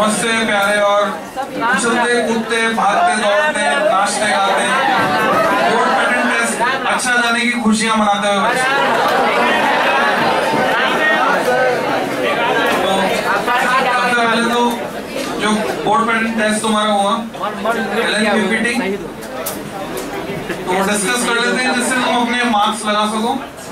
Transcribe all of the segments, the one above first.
बहुत से प्यारे और उछलते कूदते भागते दौड़ते नाचते गाते बोर्ड पैटर्न टेस्ट अच्छा जाने की खुशियां मनाते हुए बच्चे। सबसे पहले तो जो बोर्ड पैटर्न टेस्ट तुम्हारा हुआ पीपीटी तो डिस्कस कर लेते हैं जिससे तुम अपने मार्क्स लगा सको।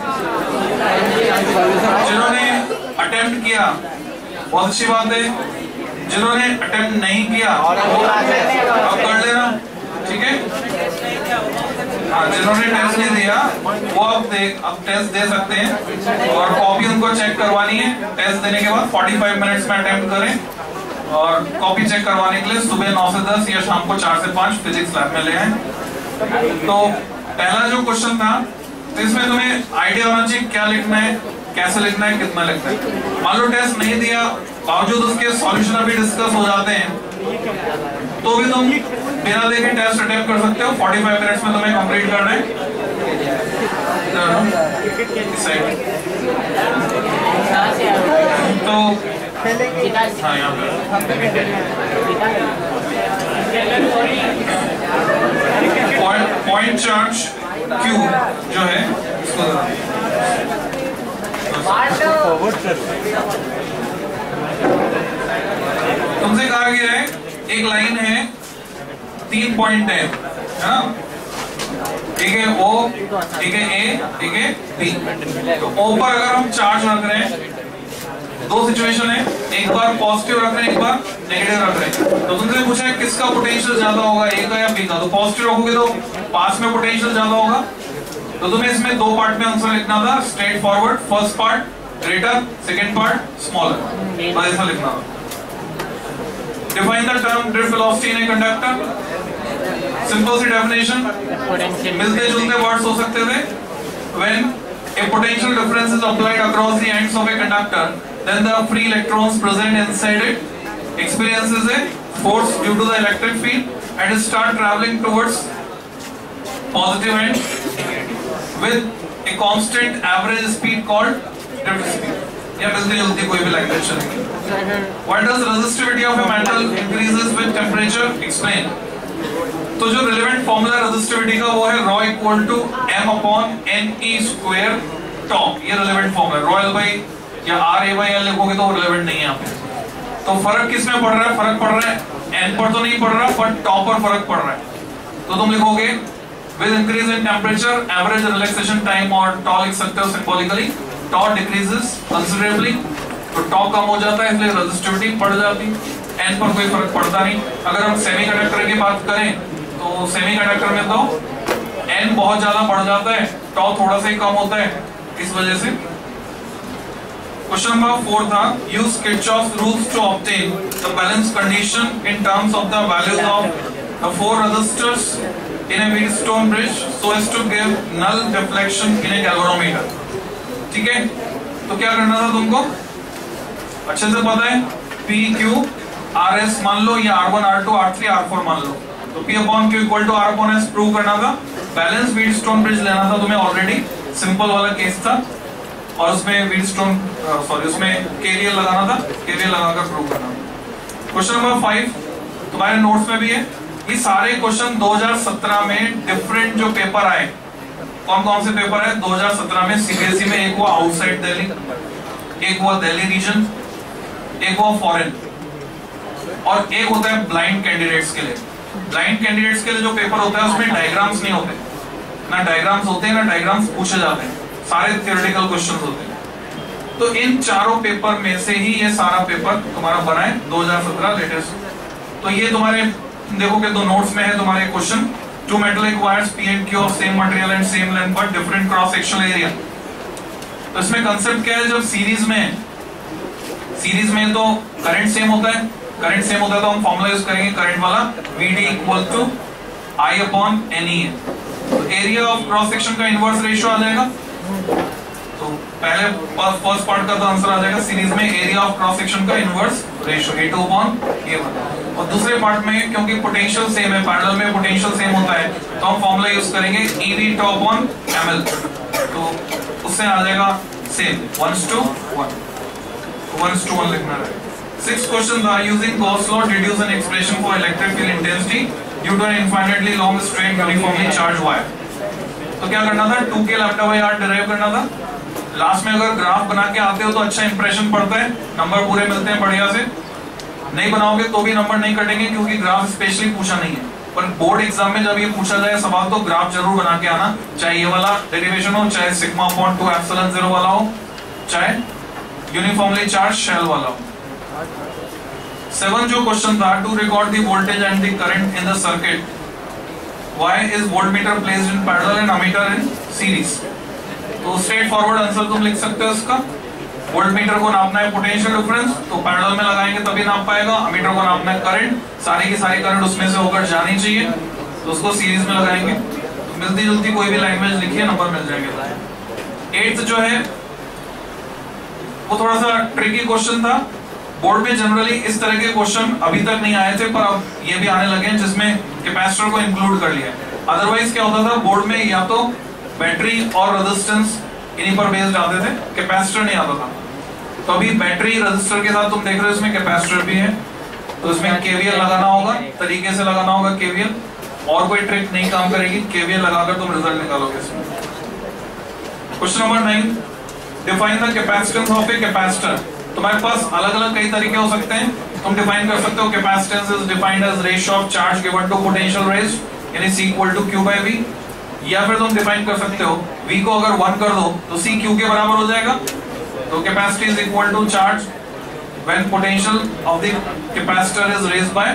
जिन्होंने अटेम्प्ट किया बहुत अच्छी बात है, जिन्होंने अटेम्प्ट नहीं किया अब कर लेना, ठीक है। हाँ, जिन्होंने टेस्ट नहीं दिया वो अब टेस्ट दे सकते हैं और कॉपी उनको चेक करवानी है। टेस्ट देने के बाद 45 मिनट्स में अटेम्प्ट करें और कॉपी चेक करवाने के लिए सुबह 9 से 10 या शाम को 4 से 5 फिजिक्स लैब में ले आए। तो पहला जो क्वेश्चन था तो इसमें तुम्हें आइडिया होना चाहिए क्या लिखना है, कैसे लिखना है, कितना लिखना है। मान लो टेस्ट नहीं दिया बावजूद उसके सॉल्यूशन अभी डिस्कस हो जाते हैं तो भी तुम बिना देखे टेस्ट अटेम्प्ट कर सकते हो। 45 मिनट्स में तुम्हें कंप्लीट करना है। तो हाँ यहाँ पे पॉइंट चार्ज क्यू जो है इसको तुमसे कहा गया है एक लाइन है 3 पॉइंट है ना, ठीक है ओ, ठीक है ए, ठीक है बी। तो ओ पर अगर हम चार्ज रख रहे हैं दो सिचुएशन है, एक बार पॉजिटिव रख रहे हैं एक बार नेगेटिव रख रहे हैं। तो तुमसे पूछा है किसका पोटेंशियल ज्यादा होगा, ए का या बी का। तो पॉजिटिव रखोगे तो पास में पोटेंशियल ज्यादा होगा। तो तुम्हें इसमें दो पार्ट में आंसर लिखना था, straightforward. First part greater, second part smaller, तो ऐसा लिखना था। Define the term drift velocity in a conductor. Simple सी डेफिनेशन, मिलते जुलते वर्ड्स हो सकते थे। When a potential difference is applied across the ends of a conductor, then the free electrons present inside it experiences a force due to the electric field and start traveling towards positive end with a constant average speed called drift speed। या मिलती जुलती कोई भी language चलेगी। What does resistivity of a metal increases with temperature? Explain। तो जो relevant formula resistivity का वो है ρ equal to m upon ne square tau. ये रिलेवेंट फॉर्मूला है। रॉयल बाई या r a बाई l लिखोगे तो रिलेवेंट नहीं है यहाँ पे। तो फर्क किस में पड़ रहा है? फर्क पड़ रहा है n पर तो नहीं पड़ रहा पर टॉप पर फर्क पड़ रहा है। तो तुम लिखोगे with increase in temperature average relaxation time, और टॉ लिख सकते हो सिंबॉलिकली, टॉ डिक्रीजेस कंसिडरेबली। तो टॉ कम हो जाता है इसलिए रेजिस्टिविटी बढ़ जाती है, n पर कोई फर्क पड़ता नहीं। अगर हम सेमीकंडक्टर की बात करें तो सेमीकंडक्टर में तो n बहुत ज्यादा बढ़ जाता है, टॉ थोड़ा सा ही कम होता है, इस वजह से। क्वेश्चन नंबर 4 था use Kirchhoff's rules to obtain the balance condition in terms of the values of the 4 resistors in a Wheatstone bridge so as to give null deflection in a galvanometer. ठीक है, तो क्या करना था तुमको अच्छे से पता है, P Q R S मान लो या R1 R2 R3 R4 मान लो। तो P upon Q equal to R upon S prove करना था। बैलेंस व्हीटस्टोन ब्रिज लेना था तुम्हें, ऑलरेडी सिंपल वाला केस था और उसमें व्हीटस्टोन उसमें केवीएल लगाना था, केवीएल लगाकर प्रूव करना था। क्वेश्चन नंबर 5 तुम्हारे नोट्स में भी है। ये सारे क्वेश्चन 2017 में डिफरेंट जो पेपर आए, कौन कौन से पेपर है 2017 में सीबीएसई में? एक हुआ आउटसाइड दिल्ली, एक हुआ दिल्ली रीजन, एक हुआ फॉरेन, और एक होता है ब्लाइंड कैंडिडेट्स के लिए। ब्लाइंड कैंडिडेट्स के लिए जो पेपर होता है उसमें डायग्राम्स नहीं होते, ना डायग्राम्स होते हैं ना डायग्राम्स पूछे जाते हैं, सारे थियोरेटिकल क्वेश्चंस होते हैं। तो इन चारों पेपर में से ही ये सारा पेपर तुम्हारा बना है 2017 लेटेस्ट। तो ये तुम्हारे देखोगे दो नोट्स में है तुम्हारे question, two metallic wires P and Q of same material and same length but different cross sectional area. तो इसमें कंसेप्ट क्या है, जब सीरीज में तो करंट सेम होता है, करंट सेम होता है तो हम फॉर्मूला यूज करेंगे करंट वाला, VD equal to I upon NE। तो एरिया ऑफ क्रॉस सेक्शन का इनवर्स रेशियो आ जाएगा। तो पहले फर्स्ट पार्ट का तो आंसर आ जाएगा सीरीज में एरिया ऑफ क्रॉस सेक्शन का inverse ratio A2 upon A1। और दूसरे पार्ट में क्योंकि पोटेंशियल सेम है, पैरेलल में पोटेंशियल सेम होता है, तो हम फॉर्मूला यूज करेंगे EV टॉ अपॉन ML। तो उससे आ जाएगा सेम 1:1 लिखना रहेगा। 6 questions are using Gauss law deduce an expression for electric field intensity due to an infinitely long straight uniformly charged wire. तो क्या करना था, 2 के लैम्डा बाई आर डिराइव करना था। लास्ट में अगर ग्राफ बना के आते हो तो अच्छा इंप्रेशन पड़ता है, नंबर पूरे मिलते हैं बढ़िया से। नहीं बनाओगे तो भी नंबर नहीं कटेंगे क्योंकि ग्राफ स्पेशली पूछा नहीं है। पर बोर्ड एग्जाम में जब ये पूछा जाए सवाल तो ग्राफ जरूर बना के आना, चाहे ये वाला डेरिवेशन हो, चाहे सिग्मा अपॉन 2 एप्सिलॉन 0 वाला हो, चाहे यूनिफॉर्मली चार्ज शेल वाला हो। 7 जो क्वेश्चन था, to record the voltage and the current in the circuit, why is voltmeter placed in parallel and ammeter in series. तो स्ट्रेट फॉरवर्ड आंसर तुम लिख सकते हो इसका। वोल्टमीटर को नापना है पोटेंशियल डिफरेंस, तो पैरेलल में लगाएंगे तभी नाप पाएगा। अमीटर को नापना है करंट, सारी की सारी करंट उसमें से होकर जानी चाहिए, तो उसको सीरीज में लगाएंगे। तो मिलती जुलती कोई भी लैंग्वेज लिखिए, नंबर मिल जाएंगे। 8th जो है वो थोड़ा सा ट्रिकी क्वेश्चन था। बोर्ड में जनरली इस तरह के क्वेश्चन अभी तक नहीं आए थे, पर अब ये भी आने लगे हैं जिसमें कैपेसिटर को इंक्लूड कर लिया है। अदरवाइज क्या होता था, बोर्ड में या तो बैटरी और रेजिस्टेंस इन्हीं पर बेस्ड आते थे, कैपेसिटर नहीं आता था। तो अभी बैटरी रेजिस्टर के साथ तुम देख रहे हो इसमें कैपेसिटर भी है, तो इसमें केवीएल लगाना होगा, तरीके से लगाना होगा केवीएल, और कोई ट्रिक नहीं काम करेगी, केवीएल लगाकर तुम रिजल्ट निकालोगे इसमें। Question number 9, define the capacitance of a capacitor. तुम्हारे पास अलग अलग कई तरीके हो सकते हैं, तुम डिफाइन कर सकते हो capacitance is defined as ratio of charge given to potential raise, यानी C equal to Q by V। या फिर तुम डिफाइन कर सकते हो V को अगर 1 कर दो तो C Q के बराबर हो जाएगा। तो capacity is equal to charge when potential of the capacitor is raised by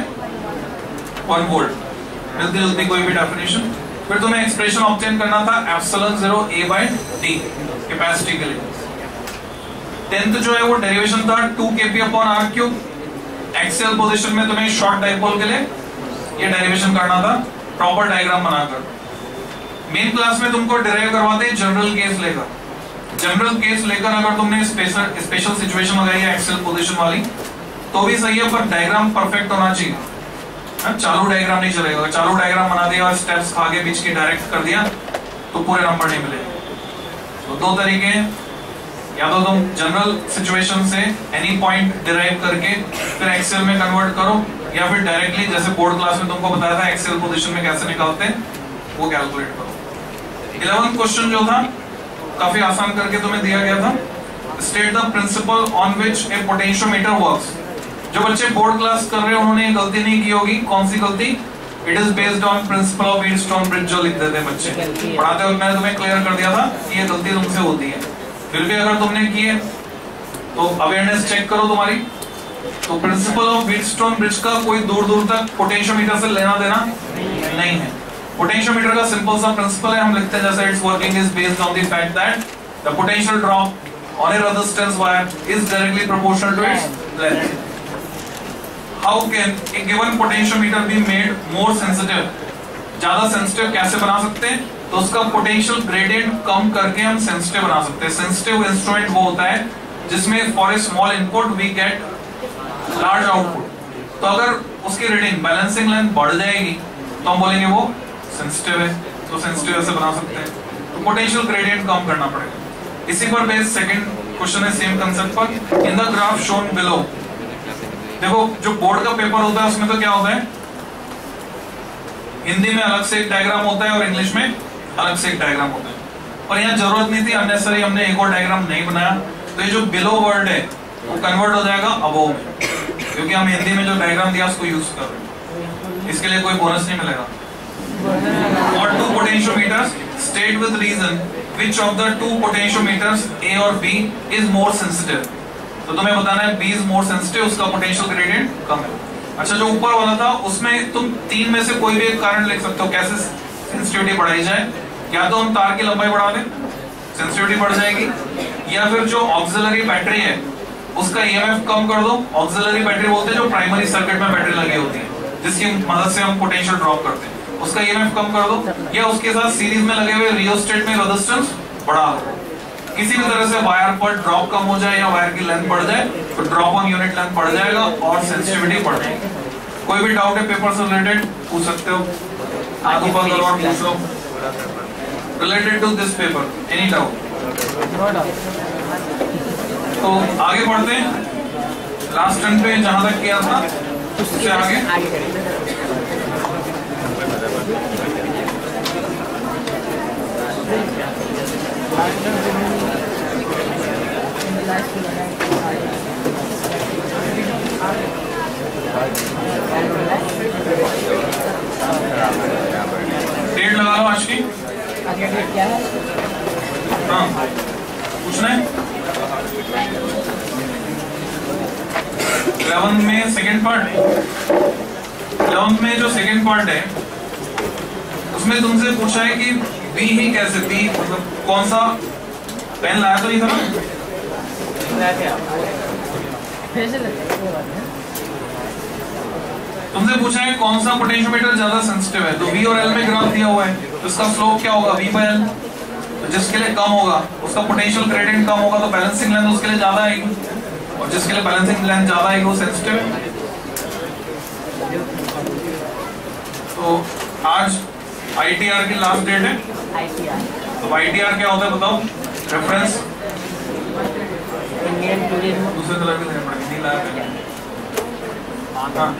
1 volt. मिलती जुलती कोई भी डेफिनेशन। फिर तुम्हें एक्सप्रेशन ऑब्टेन करना था epsilon 0 A by D capacity के लिए। 10th जो है वो डेरिवेशन था 2 kp upon r cube. Axial position में तुम्हें शॉर्ट डाइपोल के लिए ये डेरिवेशन करना था प्रॉपर डायग्राम बनाकर। मेन क्लास में तुमको डिराइव करवाते हैं जनरल केस लेकर। जनरल केस लेकर अगर तुमने स्पेशल सिचुएशन लगाई है एक्सियल पोजीशन वाली तो भी सही है, पर डायग्राम परफेक्ट होना चाहिए। चालू डायग्राम नहीं चलेगा, चालू डायग्राम बना दिया और स्टेप्स आगे बीच की डायरेक्ट कर दिया तो पूरे नंबर नहीं मिलेंगे। तो 2 तरीके हैं, या तो तुम जनरल सिचुएशन से एनी पॉइंट डिराइव करके फिर एक्सेल में कन्वर्ट करो, या फिर डायरेक्टली जैसे बोर्ड क्लास में तुमको बताया था एक्सेल पोजीशन में कैसे निकालते हैं वो कैलकुलेट करो। 11th क्वेश्चन जो था काफी आसान करके तुम्हें दिया गया था, state the principle on which a potentiometer works. जो बच्चे बोर्ड क्लास कर रहे हैं उन्होंने ये गलती नहीं की होगी। कौन सी गलती? It is based on principle of Wheatstone bridge जो लिख देते हैं बच्चे पढ़ाते वक्त। मैंने तुम्हें क्लियर कर दिया था कि ये गलती तुमसे होती है, फिर भी अगर तुमने की है तो अवेयरनेस चेक करो तुम्हारी। तो प्रिंसिपल ऑफ व्हीटस्टोन ब्रिज का कोई दूर दूर तक पोटेंशियोमीटर से लेना देना नहीं है। पोटेंशियोमीटर का सिंपल सा प्रिंसिपल है, हम लिखते हैं जैसे its working is based on the fact that the potential drop on a resistance wire is directly proportional to its length. How can a given potentiometer be made more sensitive? ज्यादा sensitive कैसे बना सकते हैं? तो उसका potential gradient कम करके हम sensitive बना सकते हैं। सेंसिटिव इंस्ट्रूमेंट वो होता है जिसमें for a small input we get large output. तो अगर उसकी रीडिंग बैलेंसिंग लेंथ बढ़ जाएगी तो हम बोलेंगे वो सेंसिटिव है, तो सेंसिटिव ऐसे बना सकते हैं। तो पोटेंशियल ग्रेडियंट कम करना पड़ेगा। इसी पर बेस्ड सेकंड क्वेश्चन है सेम कंसेप्ट पर। In the graph shown below, देखो जो बोर्ड का पेपर होता है उसमें तो क्या होता है, हिंदी में अलग से एक डायग्राम होता है और इंग्लिश में अलग से एक डायग्राम होता है, और यहाँ जरूरत नहीं थी, अननेसेसरी हमने एक और डायग्राम नहीं बनाया। तो ये जो बिलो वर्ड है वो कन्वर्ट हो जाएगा अबोव में, क्योंकि हम हिंदी में जो डायग्राम दिया उसको यूज कर रहे हैं। इसके लिए कोई बोनस नहीं मिलेगा। और 2 potentiometers state with reason which of the 2 potentiometers A और B इज मोर सेंसिटिव। तो तुम्हें बताना है B इज मोर सेंसिटिव, उसका पोटेंशियल ग्रेडियंट कम है। अच्छा जो ऊपर वाला था उसमें तुम 3 में से कोई भी एक कारण लिख सकते हो कैसे सेंसिटिविटी बढ़ाई जाए। या तो हम तार की लंबाई बढ़ा दें, सेंसिटिविटी बढ़ जाएगी, या फिर जो ऑक्सिलरी बैटरी है उसका EMF कम कर दो। ऑक्सिलरी बैटरी बोलते हैं जो प्राइमरी सर्किट में बैटरी लगी होती है जिसकी मदद से हम पोटेंशियल ड्रॉप करते हैं, उसका EMF कम कर दो, या उसके साथ सीरीज में लगे हुए रियोस्टेट में रेजिस्टेंस बढ़ा दो। किसी भी तरह से वायर पर ड्रॉप कम हो जाए या वायर की लेंथ बढ़ जाए तो ड्रॉप ऑन यूनिट लेंथ बढ़ जाएगा और सेंसिटिविटी बढ़ जाएगी। कोई भी डाउट है पेपर से रिलेटेड पूछ सकते हो, हाथ ऊपर करो और पूछ लो related to this paper, any doubt. तो आगे बढ़ते हैं। लास्ट टर्न पे जहां तक किया था उससे आगे डेट लगा लो आज की। क्या है? हाँ पूछना है। 11 में सेकेंड पार्ट, 11 में जो सेकेंड पार्ट है उसमें तुमसे पूछा है कि बी ही कैसे, बी मतलब कौन सा पेन लाया तो नहीं था ना? तुमसे पूछा है कौन सा पोटेंशियोमीटर ज्यादा सेंसिटिव है, तो V और L में ग्राफ दिया हुआ है, तो इसका स्लोप क्या होगा V/L। तो जिसके लिए कम होगा उसका पोटेंशियल ग्रेडियंट कम होगा, तो बैलेंसिंग लेंथ उसके लिए ज्यादा आएगी, और जिसके लिए बैलेंसिंग लेंथ ज्यादा आएगी वो सेंसिटिव है। तो आज ITR की लास्ट डेट है। तो ITR क्या होता है बताओ? रेफरेंस दूसरे कलर के देने पड़ेंगे, नीला है। हाँ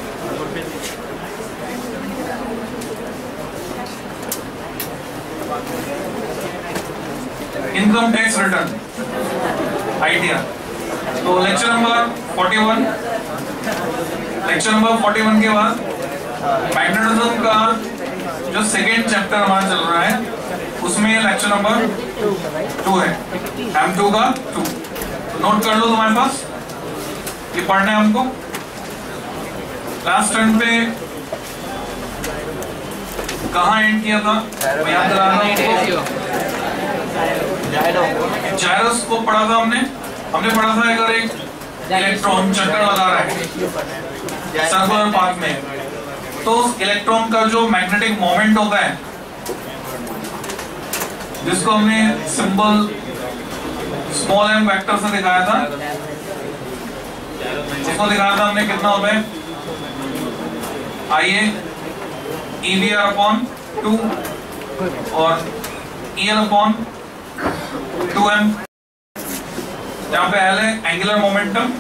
इनकम टैक्स रिटर्न ITR। तो लेक्चर नंबर 41, लेक्चर नंबर 41 के बाद मैग्नेटिज्म का जो सेकेंड चैप्टर हमारा चल रहा है उसमें लेक्चर नंबर 2 है, M2 का 2। तो नोट कर लो तुम्हारे पास, ये पढ़ना है हमको। लास्ट टर्न पे कहाँ एंड किया था मैं याद दिला रहा हूँ। जायरस को पढ़ा था हमने पढ़ा था अगर एक इलेक्ट्रॉन चक्कर लगा रहा है सर्कुलर पाथ में, तो उस इलेक्ट्रॉन का जो मैग्नेटिक मोमेंट होता है जिसको हमने सिंबल स्मॉल m वेक्टर से दिखाया था, उसको दिखाया था हमने कितना होता है आइए EVR/2 और EL/2m, जहां पे L है एंगुलर मोमेंटम।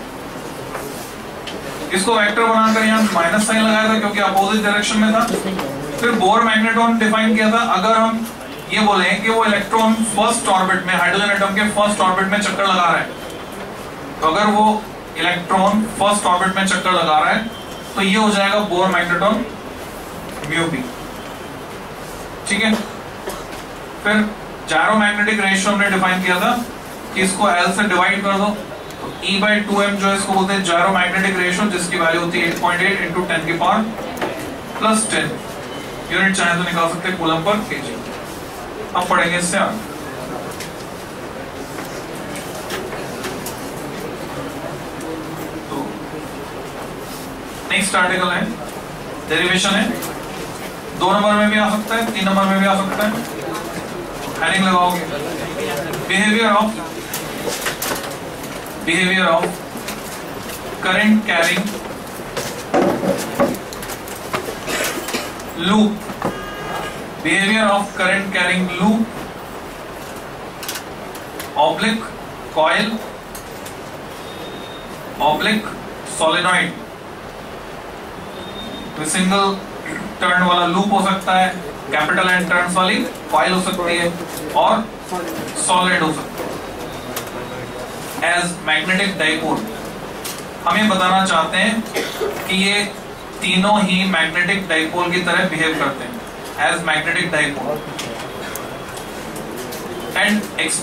इसको वेक्टर बनाकर यहाँ माइनस साइन लगाया था क्योंकि अपोजिट डायरेक्शन में था। फिर बोर मैग्नेट्रॉन डिफाइन किया था। अगर हम ये बोले कि वो इलेक्ट्रॉन फर्स्ट ऑर्बिट में हाइड्रोजन एटम के फर्स्ट ऑर्बिट में चक्कर लगा रहा है, तो अगर वो इलेक्ट्रॉन फर्स्ट ऑर्बिट में चक्कर लगा रहा है तो ये हो जाएगा बोर मैग्नेट्रॉन μp, ठीक है। फिर जायरोमैग्नेटिक रेशियो हमने डिफाइन किया था कि इसको L से डिवाइड कर दो, तो E/2m जो है इसको बोलते हैं जायरोमैग्नेटिक रेशियो, जिसकी वैल्यू होती है 8.8 × 10⁻+10 यूनिट, चाहे तो निकाल सकते हैं कूलम पर केजी। अब पढ़ेंगे इससे आगे। तो नेक्स्ट आर्टिकल है डेरिवेशन है, 2 नंबर में भी आ सकता है, 3 नंबर में भी आ सकता है। हेडिंग लगाओगे behaviour of current carrying loop, behaviour of current carrying loop oblique coil oblique solenoid. तो सिंगल टर्न वाला लूप हो सकता है, कैपिटल एंड टर्न्स वाली कॉइल हो सकती है, और सॉलिड हो सकता है। एज मैग्नेटिक डाइपोल, हम ये बताना चाहते हैं कि ये तीनों ही मैग्नेटिक डाइपोल की तरह बिहेव करते हैं, as magnetic dipole. And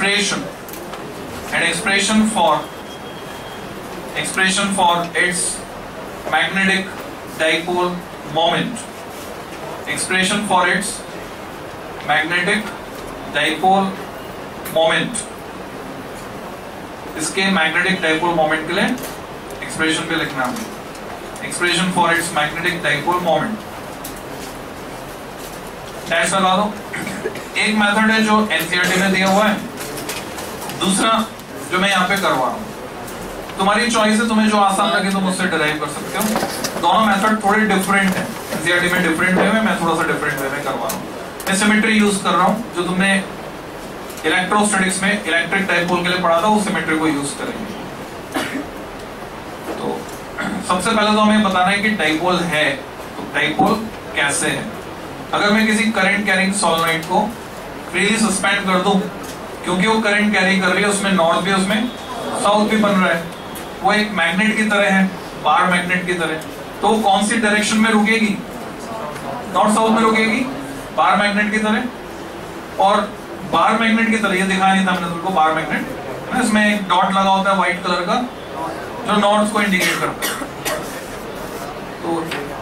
expression for its magnetic dipole moment, expression for its magnetic dipole moment. इसके मैग्नेटिक डाइपोल मोमेंट के लिए एक्सप्रेशन पे लिखना है, expression for its magnetic dipole moment. Dash लगा दो। एक मेथड है जो एनसीईआरटी में दिया हुआ है, दूसरा जो मैं यहाँ पे करवा रहा हूँ। तुम्हारी चॉइस है, तुम्हें जो आसान लगे तुम उससे डिराइव कर सकते हो। दोनों मेथड थोड़े डिफरेंट है, एनसीईआरटी में डिफरेंट वे में, मैं थोड़ा सा डिफरेंट वे में करवा रहा हूँ। मैं सिमेट्री यूज कर रहा हूँ, जो तुमने इलेक्ट्रोस्टैटिक्स में इलेक्ट्रिक डाइपोल के लिए पढ़ा था, उस सिमेट्री को यूज करेंगे। तो सबसे पहले तो हमें बताना है कि डाइपोल है, तो डाइपोल कैसे है। अगर मैं किसी करंट कैरिंग सोलेनोइड को फ्रीली सस्पेंड कर दूं, क्योंकि वो करंट कैरी कर रही है, उसमें नॉर्थ भी उसमें साउथ भी बन रहा है, वो एक मैग्नेट की तरह है, बार मैग्नेट की तरह, तो वो कौन सी डायरेक्शन में रुकेगी? नॉर्थ साउथ में रुकेगी, बार मैग्नेट की तरह। और बार मैग्नेट की तरह, ये दिखाया नहीं था हमने तुमको, बार मैग्नेट इसमें एक डॉट लगा होता है व्हाइट कलर का जो नॉर्थ को इंडिकेट करता है। तो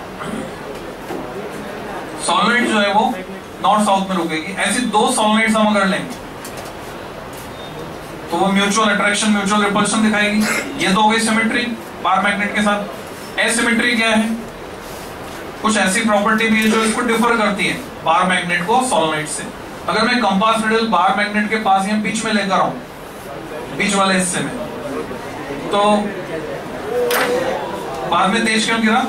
सोलेनोइड जो है वो नॉर्थ साउथ में रुकेगी। ऐसी दो सोलेनोइड्स हम अगर लेंगे तो वो म्यूचुअल अट्रैक्शन, म्यूचुअल रिपल्शन दिखाएगी। ये तो हो गई सिमेट्री बार मैग्नेट के साथ। एसिमेट्री क्या है? कुछ ऐसी प्रॉपर्टी भी है जो इसको डिफर करती है बार मैग्नेट को सोलेनोइड से। अगर मैं कंपास निडल बार मैग्नेट के पास या बीच में लेकर आऊं, बीच वाले हिस्से में, तो बाद में तेज क्यों गिरा?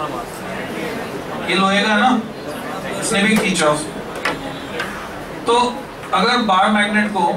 ये लोहे का है ना, इसने भी खींचा उसको। तो अगर बार मैग्नेट को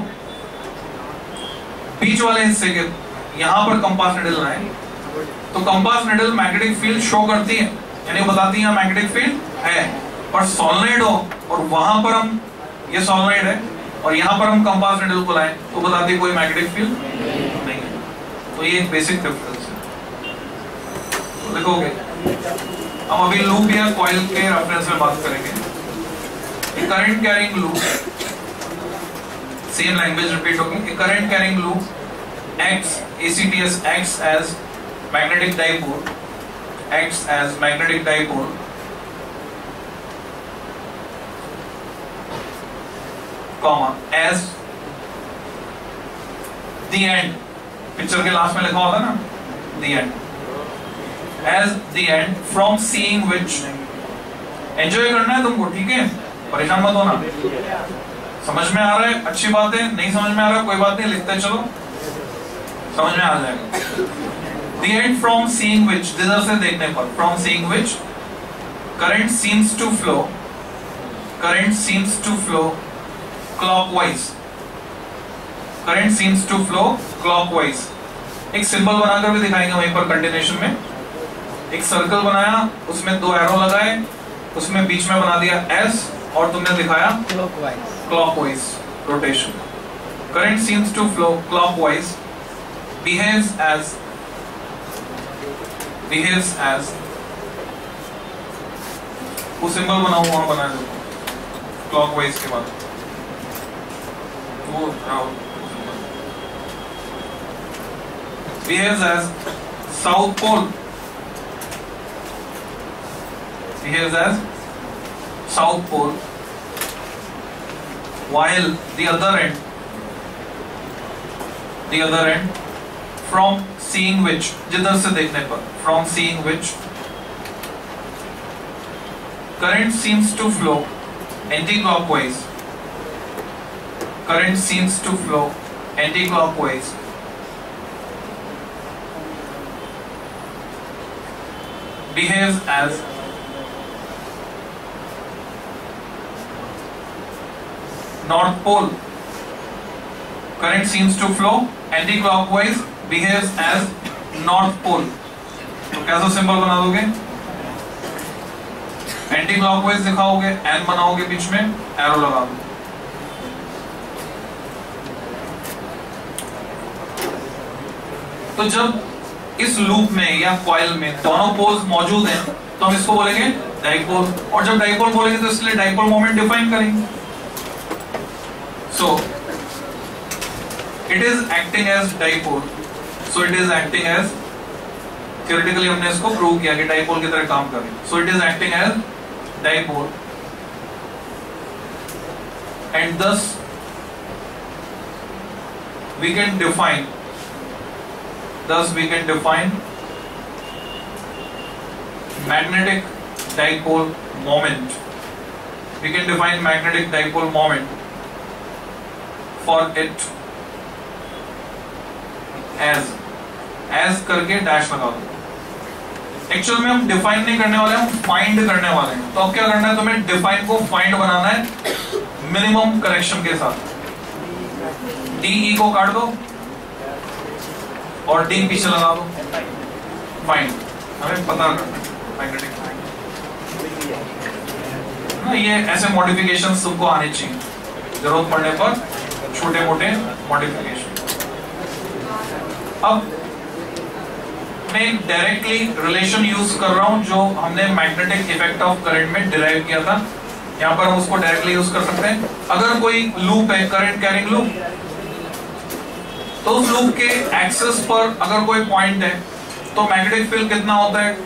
बीच वाले हिस्से के यहां पर कंपास निडल लाए, तो compass needle magnetic field show करती है, यानी बताती है मैग्नेटिक फील्ड है। पर सोलेनोइड हो और वहां पर हम, ये सोलेनोइड है और यहां पर हम कंपास निडल को लाएं, तो बताती है कोई मैग्नेटिक फील्ड नहीं है। तो ये एक बेसिक डिफरेंस है। तो देखोगे, हम अभी लूप या कॉइल के रेफरेंस में बात करेंगे। Current carrying loop, same language repeat होगी। Current carrying loop acts, ACTS acts as magnetic dipole, acts as magnetic dipole comma as the end, picture के लास्ट में लिखा होता है ना the end, as the end from seeing which, enjoy करना है तुमको, ठीक है, परेशान मत होना। समझ में आ रहा है अच्छी बात है, नहीं समझ में आ रहा है कोई बात नहीं, लिखते चलो, समझ में आ जाएगा। The end from seeing which, जिधर से देखने पर, from seeing which current seems to flow, current seems to flow clockwise, current seems to flow clockwise। एक सिंबल बनाकर भी दिखाएंगे वहीं पर कंटिन्यूएशन में। एक सर्कल बनाया, उसमें दो एरो लगाए, उसमें बीच में बना दिया S और तुमने दिखाया clockwise rotation। Current seems to flow clockwise, behaves as वो सिंबल बना हुआ वहां बना दो क्लॉकवाइज के बाद, वो behaves as south pole, behaves as south pole, while the other end from seeing which, जिधर से देखने पर, from seeing which current seems to flow anti-clockwise, current seems to flow anti-clockwise, behaves as north pole, current seems to flow anti-clockwise, behaves as north pole। तो कैसा symbol बना दोगे? Anti clockwise दिखाओगे, N बनाओगे, बीच में एरो लगा दो। तो जब इस लूप में या कॉइल में दोनों पोल्स मौजूद हैं, तो हम इसको बोलेंगे डाइपोल। और जब डाइपोल बोलेंगे तो इसलिए डाइपोल मोमेंट डिफाइन करेंगे। सो it is acting as dipole, so it is acting as, theoretically हमने इसको प्रूव किया कि डाइपोल की तरह काम करे। so it is acting as dipole and thus we can define magnetic dipole moment, we can define magnetic dipole moment for it as करके dash लगा दो। एक्चुअल में हम डिफाइन नहीं करने वाले, हम फाइंड करने वाले हैं। तो अब क्या करना है, तुम्हें डिफाइन को फाइंड बनाना है मिनिमम करेक्शन के साथ। डी को काट दो और डी पीछे लगा दो, फाइंड। हमें पता करना मैग्नेटिक फील्ड। ये ऐसे मॉडिफिकेशन सबको आने चाहिए, जरूरत पड़ने पर छोटे मोटे मॉडिफिकेशन। अब मैं डायरेक्टली रिलेशन यूज कर रहा हूं जो हमने मैग्नेटिक इफेक्ट ऑफ करंट में डिराइव किया था, यहां पर हम उसको डायरेक्टली यूज कर सकते हैं। अगर कोई लूप है, करंट कैरिंग लूप, तो उस लूप के एक्सिस पर अगर कोई पॉइंट है तो मैग्नेटिक फील्ड कितना होता है,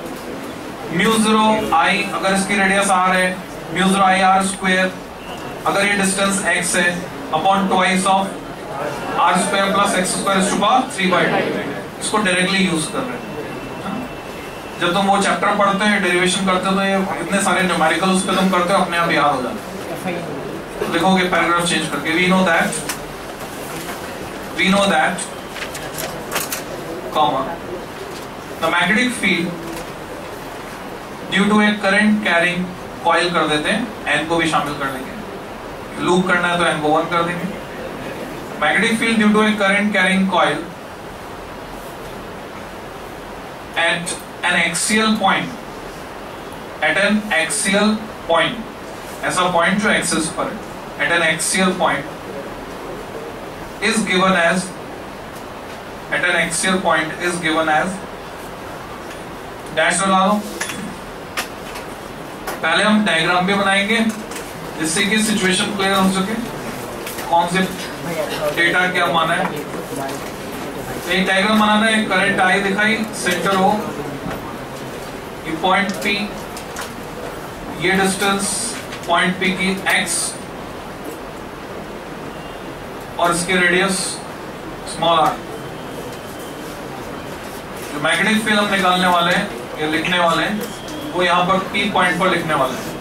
μ0 I, अगर इसकी रेडियस r है, μ0 I r स्क्वायर, अगर ये डिस्टेंस x है, upon twice of r square plus x square is to power 3/2। इसको डायरेक्टली यूज कर रहे हैं। जब तुम वो चैप्टर पढ़ते हो, डेरिवेशन करते हो, तो ये इतने सारे न्यूमेरिकल्स पे तुम करते हो, अपने आप याद हो जाता है। लिखोगे पैराग्राफ चेंज करके, we know that comma the magnetic field due to a current carrying coil कर देते हैं, n को भी शामिल कर लेंगे, लूप करना है तो n को 1 कर देंगे। magnetic field due to a current carrying coil at an axial point, ऐसा point जो एक्सिस पर है, at an axial point is given as dash लगा दो। पहले हम डायग्राम भी बनाएंगे जिससे कि सिचुएशन क्लियर हो सके, कौन से डेटा क्या माना है। तो एक डायग्राम बनाना है, करंट आई दिखाई, सेंटर हो, ये पॉइंट P, ये डिस्टेंस पॉइंट P की x और इसकी रेडियस स्मॉल r। जो मैग्नेटिक फील्ड हम निकालने वाले हैं या लिखने वाले हैं, वो यहाँ पर P पॉइंट पर लिखने वाले हैं।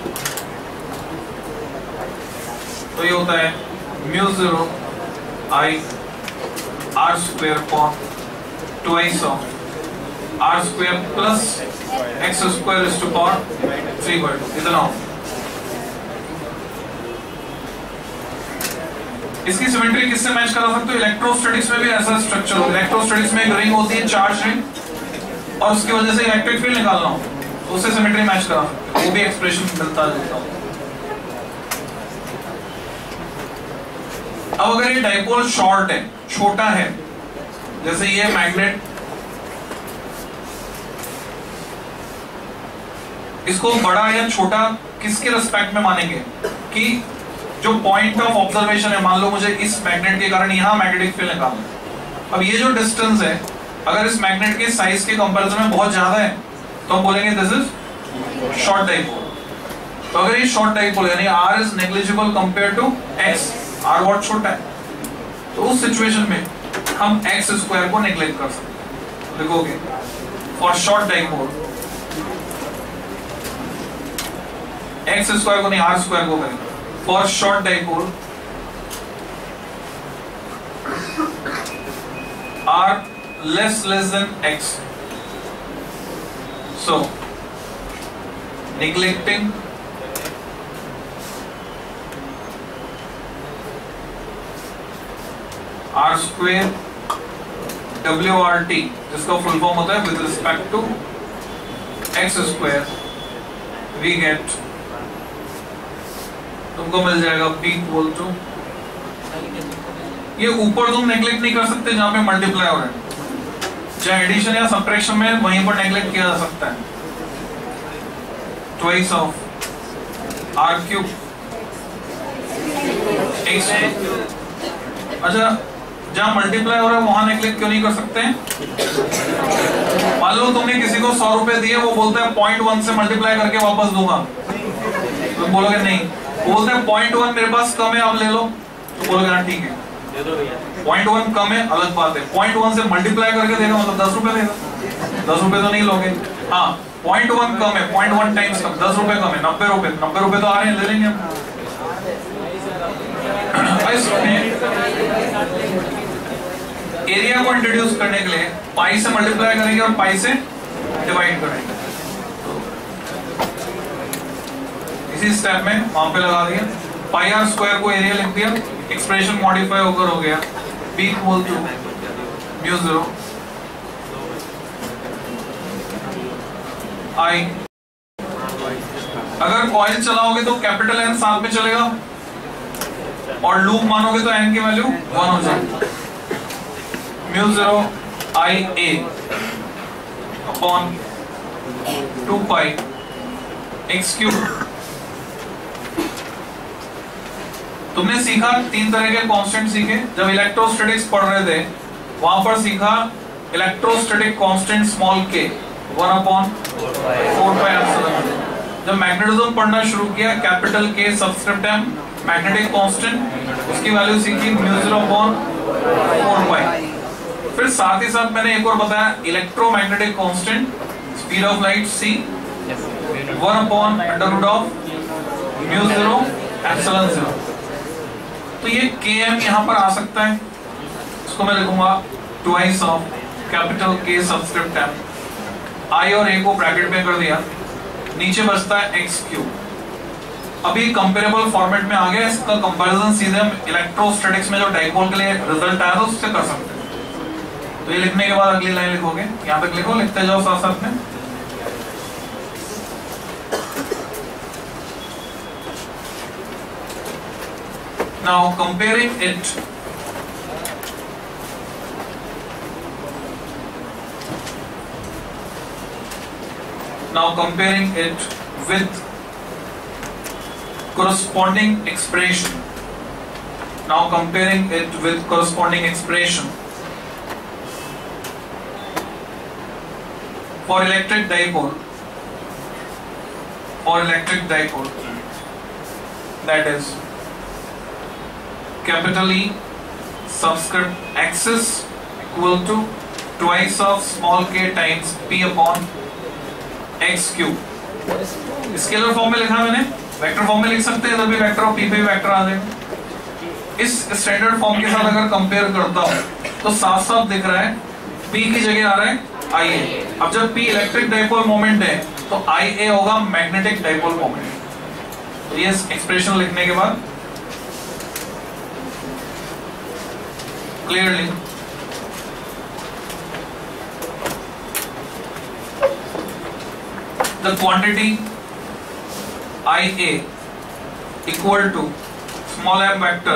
तो ये होता है μ0 I r square upon twice of r square plus x square is to power 3/2, इतना हो। इसकी सिमेट्री किससे मैच करा सकते हो, इलेक्ट्रोस्टैटिक्स में भी ऐसा स्ट्रक्चर होता है। इलेक्ट्रोस्टैटिक्स में एक रिंग होती है, चार्ज रिंग, और उसकी वजह से इलेक्ट्रिक फील्ड निकालना हो तो उससे सिमेट्री मैच करा सकते हो, वो भी एक्सप्रेशन मिलता है। अब अगर ये डाइपोल शॉर्ट है, छोटा है, जैसे ये मैग्नेट, इसको बड़ा या छोटा किसके रिस्पेक्ट में मानेंगे कि जो पॉइंट ऑफ ऑब्जर्वेशन है, मान लो मुझे इस मैग्नेट के कारण यहां मैग्नेटिक फील्ड निकालना। अब ये जो डिस्टेंस है, अगर इस मैग्नेट के साइज के कंपैरिजन में बहुत ज्यादा है तो हम बोलेंगे दिस इज शॉर्ट डाइपोल। तो अगर ये शॉर्ट डाइपोल यानी r is negligible compare to x, r बहुत छोटा है, तो उस सिचुएशन में हम x स्क्वायर को नेग्लेक्ट कर सकते हैं। लिखोगे for short dipole x square को नहीं, r स्क्वायर को करेंगे। For short dipole, r less than x. So, neglecting r square WRT, जिसका फुल फॉर्म होता है with respect to x square, we get, तुमको मिल जाएगा P इक्वल टू, ये ऊपर तुम नेग्लेक्ट नहीं कर सकते जहां पे मल्टीप्लाई हो रहा है, चाहे एडिशन या सब्ट्रैक्शन में वहीं पर नेग्लेक्ट किया जा सकता है। Twice of r cube x, अच्छा जहां मल्टीप्लाई हो रहा है वहां नेग्लेक्ट क्यों नहीं कर सकते हैं? मान लो तुमने किसी को 100 रुपए दिए, वो बोलता है 0.1 से मल्टीप्लाई करके वापस दूंगा, तुम बोलोगे नहीं, बोलते हैं 0.1 मेरे पास कम है, आप ले लो, तो बोलोगे ना ठीक है, 0.1 कम है अलग बात है, 0.1 से मल्टीप्लाई करके देगा मतलब 10 रुपए देगा, 10 रुपए तो नहीं लोगे। हाँ 0.1 कम है, 0.1 टाइम्स कम, 10 रुपए कम है, 90 रुपए, 90 रुपए तो आ रहे हैं, ले लेंगे हम। एरिया को इंट्रोड्यूस करने के लिए पाई से मल्टीप्लाई करेंगे और पाई से डिवाइड करेंगे। इसी स्टेप में वहां पे लगा दिया, पाई आर स्क्वायर को एरिया लिख दिया, एक्सप्रेशन मॉडिफाई होकर हो गया P इक्वल टू μ0 I। अगर कॉइल चलाओगे तो कैपिटल N साथ में चलेगा, और लूप मानोगे तो N की वैल्यू 1 हो जाएगी। Mu 0 I A upon 2 pi x cube. तुमने सीखा 3 तरह के कांस्टेंट सीखे जब इलेक्ट्रोस्टैटिक्स पढ़ रहे थे, वहां पर सीखा electrostatic constant small k 1/4 pi epsilon. जब मैग्नेटिज्म पढ़ना शुरू किया capital K subscript m magnetic constant, उसकी वैल्यू सीखी म्यू 0/4 पाई। फिर साथ ही साथ मैंने एक और बताया electromagnetic constant speed of light c 1/√ऑफ म्यू 0 एप्सिलॉन 0। तो ये km यहां पर आ सकता है, इसको मैं लिखूंगा twice of capital K subscript m। I और A को ब्रैकेट में कर दिया, नीचे बचता है x क्यूब। अभी कंपेरेबल फॉर्मेट में आ गया, इसका कंपैरिजन सीधे हम इलेक्ट्रोस्टैटिक्स में जो डाइपोल के लिए रिजल्ट आया था उससे कर सकते हैं। तो ये लिखने के बाद अगली लाइन लिखोगे, यहां तक लिखो, लिखते जाओ साथ साथ में। Now comparing it with corresponding expression. Now comparing it with corresponding expression for electric dipole, that is capital E subscript axis equal to twice of small k times p upon x cube. Scalar form में लिखा मैंने, vector form में लिख सकते हैं, इधर भी vector और p पे भी वेक्टर आ जाएगा। इस स्टैंडर्ड फॉर्म के साथ अगर कंपेयर करता हूं तो साफ साफ दिख रहा है p की जगह आ रहा है IA। अब जब p इलेक्ट्रिक डाइपोल मोमेंट है तो IA होगा मैग्नेटिक डाइपोल मोमेंट। तो ये एक्सप्रेशन लिखने के बाद clearly the quantity IA equal to small m vector,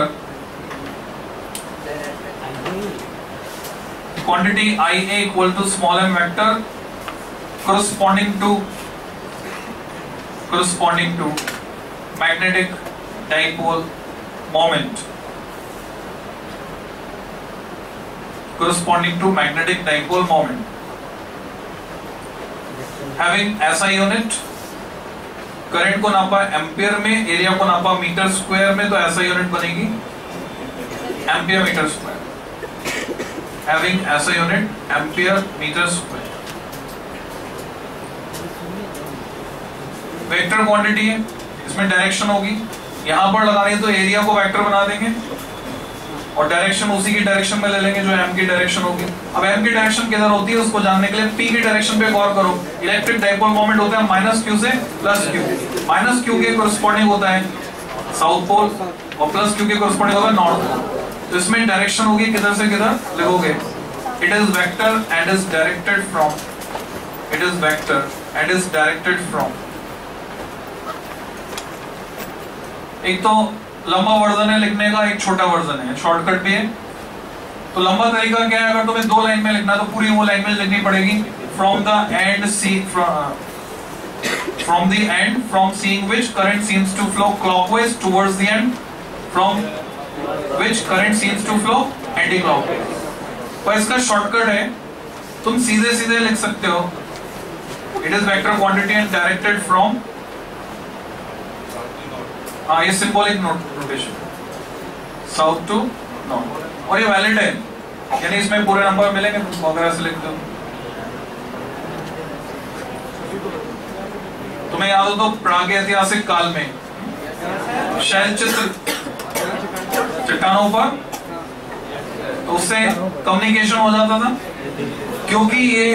quantity IA equal to small m vector corresponding to magnetic dipole moment, having SI unit, current को नापा एम्पियर में, area को नापा मीटर स्क्वायर में, तो SI यूनिट बनेगी ampere metre square. Having SI unit ampere metre square. Vector quantity है, इसमें डायरेक्शन होगी, यहां पर लगानी है तो एरिया को वेक्टर बना देंगे और डायरेक्शन उसी की डायरेक्शन में ले लेंगे जो m की डायरेक्शन होगी। अब m की डायरेक्शन किधर होती है उसको जानने के लिए p की डायरेक्शन पे गौर करो। इलेक्ट्रिक डाइपोल मोमेंट होता है -q से +q। -q के कोरिस्पोंडिंग होता है साउथ पोल और +q के कोरिस्पोंडिंग होता है नॉर्थ पोल। तो इसमें डायरेक्शन होगी किधर से किधर लिखोगे, it is vector and is directed from, एक तो लंबा वर्जन है लिखने का, एक छोटा वर्जन है, शॉर्टकट भी है। तो लंबा तरीका क्या है, अगर तुम्हें 2 लाइन में लिखना है तो पूरी वो लाइन में लिखनी पड़ेगी। From seeing which current seems to flow clockwise towards the end, from which current seems to flow anti clockwise. पर इसका शॉर्टकट है, तुम सीधे सीधे लिख सकते हो, it is vector quantity and directed from, ये symbolic notation, south to north, और ये वैलिड है, यानी इसमें पूरे नंबर मिलेंगे वगैरह से लिख दो। तुम्हें याद हो तो प्रागैतिहासिक काल में शैल चित्र चट्टानों पर, तो उससे कम्युनिकेशन हो जाता था, क्योंकि ये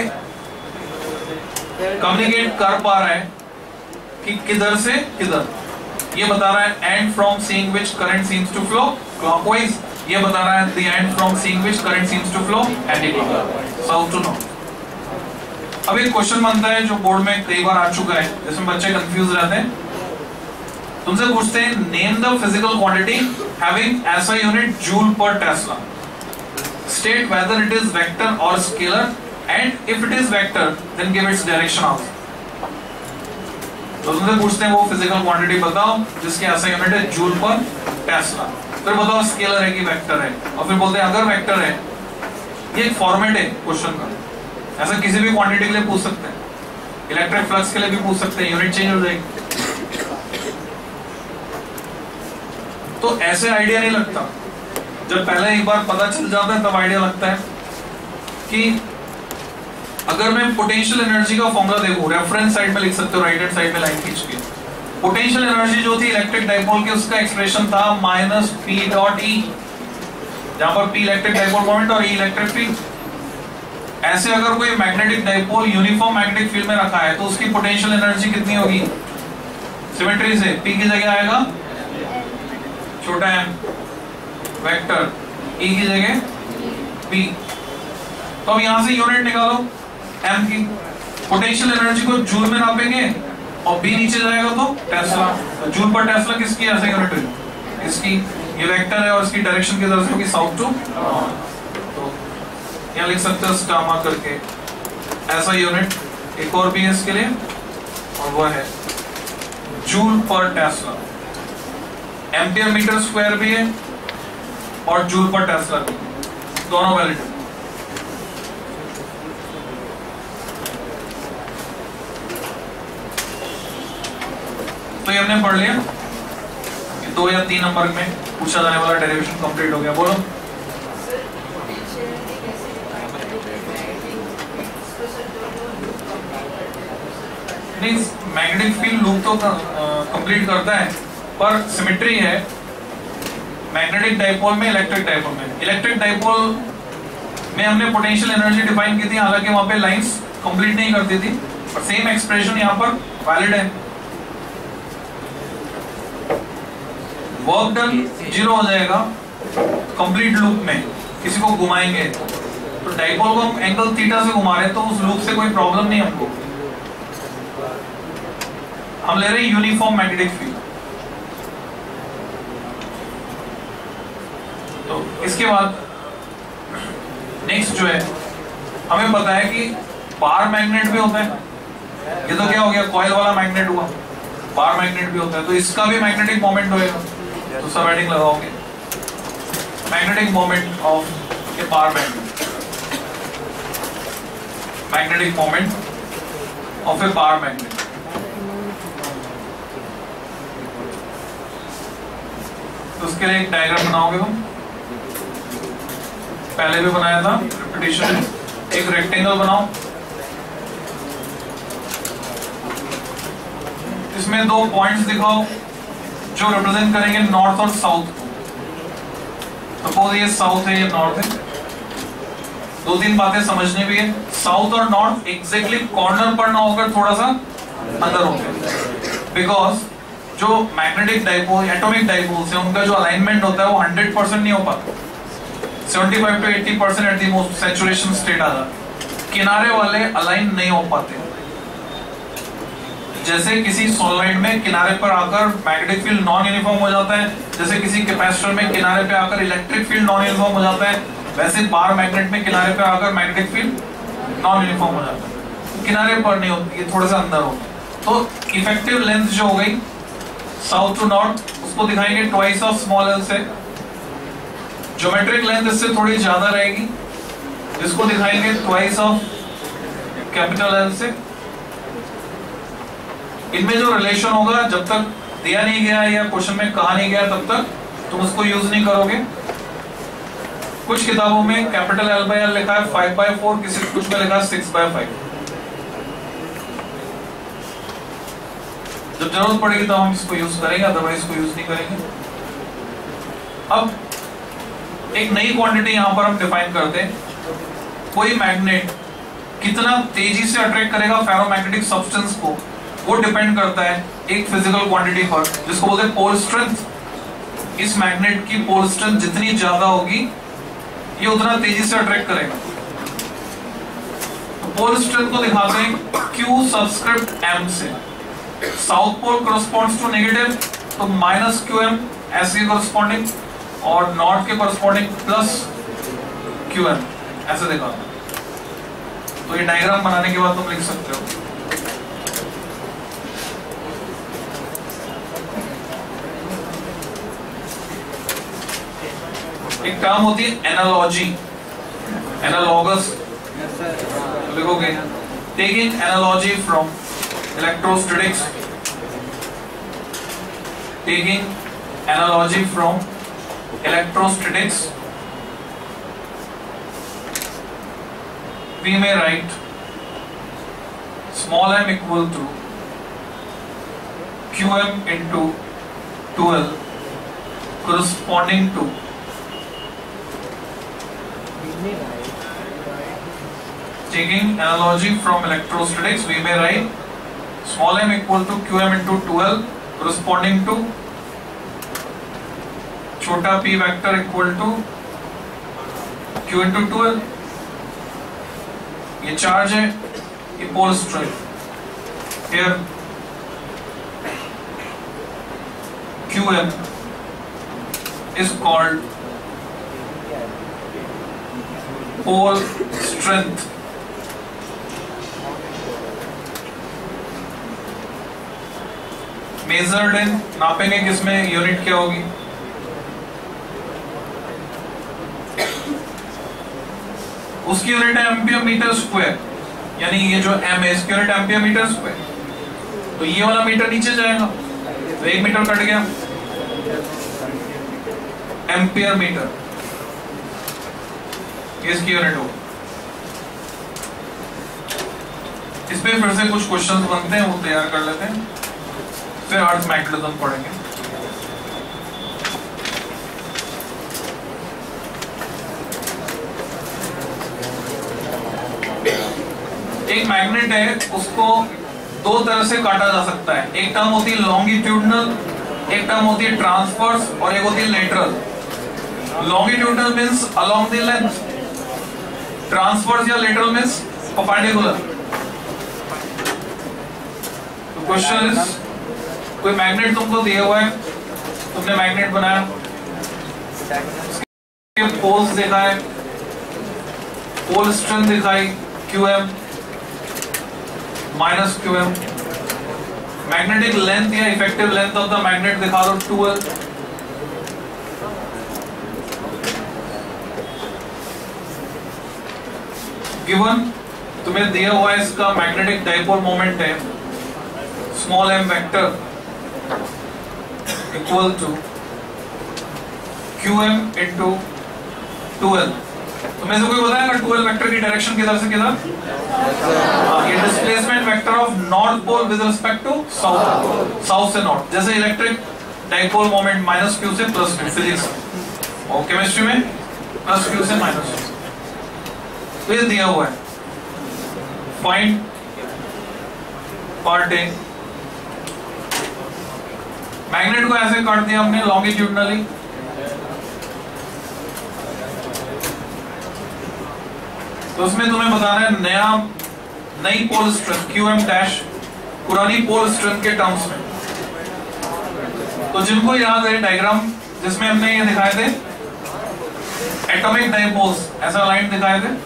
कम्युनिकेट कर पा रहा है कि किधर से किधर। ये बता रहा है and from seeing which current seems to flow clockwise, ये बता रहा है the end from seeing which current seems to flow anti clockwise, south to north. अब एक क्वेश्चन बनता है जो बोर्ड में कई बार आ चुका है, जिसमें बच्चे कंफ्यूज रहते हैं। तुमसे पूछते हैं name the physical quantity having SI unit joule per tesla, state whether it is vector और scalar and if it is vector then give its direction also. तो तुमसे पूछते हैं वो फिजिकल क्वांटिटी बताओ जिसकी SI यूनिट है जूल पर टेस्ला, फिर बताओ स्केलर है कि वेक्टर है, और फिर बोलते हैं अगर वेक्टर है, ये एक फॉर्मेट है क्वेश्चन का, ऐसा किसी भी क्वांटिटी के लिए पूछ सकते हैं, इलेक्ट्रिक फ्लक्स के लिए भी पूछ सकते हैं, यूनिट चेंज हो जाएगी। तो ऐसे आइडिया नहीं लगता, जब पहले एक बार पता चल जाता है तब आइडिया लगता है कि अगर मैं पोटेंशियल एनर्जी का फॉर्मूला देखूं, रेफरेंस साइड में लिख सकते हो, राइट हैंड साइड में लाइन खींच के, पोटेंशियल एनर्जी जो थी इलेक्ट्रिक डाइपोल की, उसका एक्सप्रेशन था माइनस पी डॉट ई, जहां पर पी इलेक्ट्रिक डाइपोल मोमेंट और ई इलेक्ट्रिक फील्ड। ऐसे अगर कोई magnetic dipole uniform magnetic field में रखा है तो उसकी पोटेंशियल एनर्जी कितनी होगी? सिमेट्री से पी की जगह आएगा छोटा एम वेक्टर, ई की जगह पी। तो अब यहां से यूनिट निकालो एम की, पोटेंशियल एनर्जी को जूल में नापेंगे और बी नीचे जाएगा तो टेस्ला। तो जूल पर टेस्ला किसकी ऐसे यूनिट है? इसकी। ये वेक्टर है और इसकी डायरेक्शन की तरफ से होगी साउथ टू नॉर्थ। तो यहाँ लिख सकते हो स्टार मार्क करके ऐसा यूनिट। एक और भी है इसके लिए और वो है joule per Tesla. Ampere metre square भी है और जूल पर टेस्ला भी, दोनों वैलिड। तो ये हमने पढ़ लिया, 2 या 3 नंबर में पूछा जाने वाला डेरिवेशन कंप्लीट हो गया। बोलो नहीं, मैग्नेटिक फील्ड लूप तो कंप्लीट करता है, पर सिमेट्री है मैग्नेटिक डाइपोल में, इलेक्ट्रिक डाइपोल में। इलेक्ट्रिक डाइपोल में हमने पोटेंशियल एनर्जी डिफाइन की थी, हालांकि वहां पे लाइंस कंप्लीट नहीं करती थी, पर सेम एक्सप्रेशन यहाँ पर वैलिड है। वर्क डन 0 हो जाएगा कंप्लीट लूप में, किसी को घुमाएंगे तो डाइपोल को हम एंगल थीटा से घुमा रहे हैं तो उस लूप से कोई प्रॉब्लम नहीं हमको। हम ले रहे हैं यूनिफॉर्म मैग्नेटिक फील्ड। तो इसके बाद नेक्स्ट जो है, हमें पता है कि बार मैग्नेट भी होता है। ये तो क्या हो गया, कॉइल वाला मैग्नेट हुआ, बार मैग्नेट भी होता है, तो इसका भी मैग्नेटिक मोमेंट होएगा। तो सब हेडिंग लगाओगे magnetic moment of a bar magnet, magnetic moment of a bar magnet. तो उसके लिए एक डायग्राम बनाओगे तुम, पहले भी बनाया था, रिपीटिशन। एक रेक्टेंगल बनाओ, इसमें 2 पॉइंट्स दिखाओ जो रिप्रेजेंट करेंगे नॉर्थ और साउथ को। सपोज ये साउथ है, ये नॉर्थ है। 2-3 बातें समझनी भी है। साउथ और नॉर्थ एग्जैक्टली कॉर्नर पर ना होकर थोड़ा सा अंदर होंगे, बिकॉज जो मैग्नेटिक डाइपोल, एटॉमिक डाइपोल्स है, उनका जो अलाइनमेंट होता है वो 100% नहीं हो पाता, 75 to 80% at the most saturation state आ जाता। किनारे वाले अलाइन नहीं हो पाते। जैसे किसी सॉलिड में किनारे पर आकर मैग्नेटिक फील्ड नॉन यूनिफॉर्म हो जाता है, जैसे किसी कैपेसिटर में किनारे पे आकर इलेक्ट्रिक फील्ड नॉन यूनिफॉर्म हो जाता है, वैसे बार मैग्नेट में किनारे पे आकर मैग्नेटिक फील्ड नॉन यूनिफॉर्म हो जाता है। किनारे पर नहीं होती, ये थोड़ा सा अंदर होता है। तो इफेक्टिव लेंथ जो हो गई साउथ टू नॉर्थ, उसको दिखाएंगे ट्वाइस ऑफ स्मॉल एल से। ज्योमेट्रिक लेंथ इससे थोड़ी ज्यादा रहेगी, जिसको दिखाएंगे ट्वाइस ऑफ कैपिटल एल से। इनमें जो रिलेशन होगा, जब तक दिया नहीं गया या क्वेश्चन में कहा नहीं गया तब तक तुम उसको यूज नहीं करोगे। कुछ किताबों में कैपिटल एल बाय एल लिखा है 5/4, कुछ में लिखा है 6/5। जब जरूरत पड़ेगी तो हम इसको यूज करेंगे, अदरवाइज इसको यूज नहीं करेंगे। अब एक नई क्वांटिटी यहां पर हम डिफाइन करते हैं। कोई मैग्नेट कितना तेजी से अट्रैक्ट करेगा फेरोमैग्नेटिक सब्सटेंस को, वो डिपेंड करता है एक फिजिकल क्वांटिटी पर, जिसको बोलते हैं पोल स्ट्रेंथ। इस मैग्नेट की पोल स्ट्रेंथ जितनी ज्यादा होगी, ये उतना तेजी से अट्रैक्ट करेगा। तो पोल स्ट्रेंथ को दिखाते हैं Q सबस्क्रिप्ट M से। South pole corresponds to negative, तो माइनस QM ऐसे corresponding, और नॉर्थ के corresponding प्लस QM ऐसे दिखाते हैं। तो ये डायग्राम बनाने के बाद तुम लिख सकते हो। एक टर्म होती है एनालॉजी, एनालॉगस लिखोगे, taking analogy from electrostatics, taking analogy from electrostatics, we may write small m equal to qm into 2l corresponding to taking analogy from electrostatics, we may write small m equal to qm into 2l corresponding to छोटा p vector equal to q into 2l। ये charge है, ये pole strength, here qm is called pole strength। Measured in, नापेंगे किसमें, unit क्या होगी, उसकी unit है एम्पियर मीटर स्क्वायर, यानी ये जो m है इसकी यूनिट एम्पियर मीटर स्क्वायर। तो ये वाला मीटर नीचे जाएगा, तो 1 मीटर कट गया, एम्पियर मीटर इसकी यूनिट होगी। इसमें फिर से कुछ क्वेश्चंस बनते हैं, वो तैयार कर लेते हैं, फिर अर्थ मैग्नेटिज्म पढ़ेंगे। एक मैग्नेट है, उसको दो तरह से काटा जा सकता है। एक टर्म होती है लॉन्गिट्यूडनल, एक टर्म होती है ट्रांसवर्स, और एक होती है lateral. Longitudinal means along the length, transverse या लेटरल मींस परपेंडिकुलर। तो क्वेश्चन इज, कोई मैग्नेट तुमको दिया हुआ है, तुमने मैग्नेट बनाया, पोल्स देखा है, पोल स्ट्रेंथ दिखाई QM minus QM, magnetic length या effective length of the magnet दिखा दो 2L। गिवन तुम्हें दिया हुआ है, इसका मैग्नेटिक डाइपोल मोमेंट है small m vector equal to QM into 2L। तुम्हें से कोई बताएगा 2L वेक्टर की डायरेक्शन किधर से किधर? ये displacement vector of north pole with respect to south pole, south से नॉर्थ, जैसे electric dipole moment minus Q से प्लस Q, फिजिक्स और केमिस्ट्री में प्लस Q से माइनस Q। तो ये दिया हुआ है, फाइंड पार्ट ए। मैग्नेट को ऐसे काट दिया हमने लॉन्गिट्यूडनली, तो उसमें तुम्हें बताना है नई पोल स्ट्रेंथ QM डैश पुरानी पोल स्ट्रेंथ के टर्म्स में। तो जिनको याद है डायग्राम जिसमें हमने ये दिखाए थे एटॉमिक डाइपोल्स, ऐसा लाइन दिखाए थे,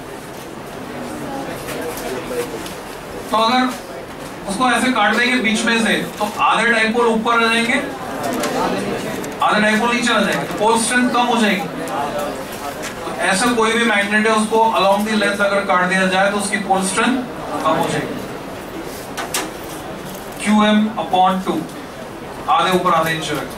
तो अगर उसको ऐसे काट देंगे बीच में से, तो आधे डाइपोल ऊपर आ जाएंगे, आधे डाइपोल नीचे आ जाएंगे, पोल स्ट्रेंथ कम हो जाएगी। ऐसा कोई भी मैग्नेट है, उसको अलोंग दी लेंथ अगर काट दिया जाए तो उसकी पोल स्ट्रेंथ कम हो जाएगी, QM/2, आधे ऊपर आधे नीचे रखें।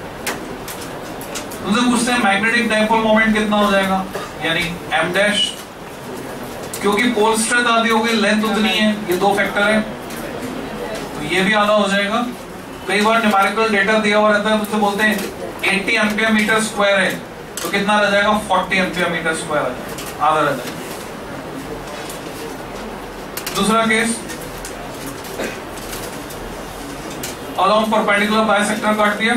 तुमसे पूछते हैं मैग्नेटिक डाइपोल मोमेंट कितना हो जाएगा, यानी m डैश, क्योंकि पोल स्ट्रेंथ आधी होगी, लेंथ उतनी है, ये दो फैक्टर है, तो ये भी आधा हो जाएगा। कई बार न्यूमेरिकल डेटा दिया हुआ रहता है, तुमसे बोलते हैं 80 एम्पियर मीटर स्क्वायर है, तो कितना रह जाएगा, 40 एम्पियर मीटर स्क्वायर आ जाएगा, आधा रह जाएगा। दूसरा केस, अलोंग परपेंडिकुलर बाइसेक्टर काट दिया,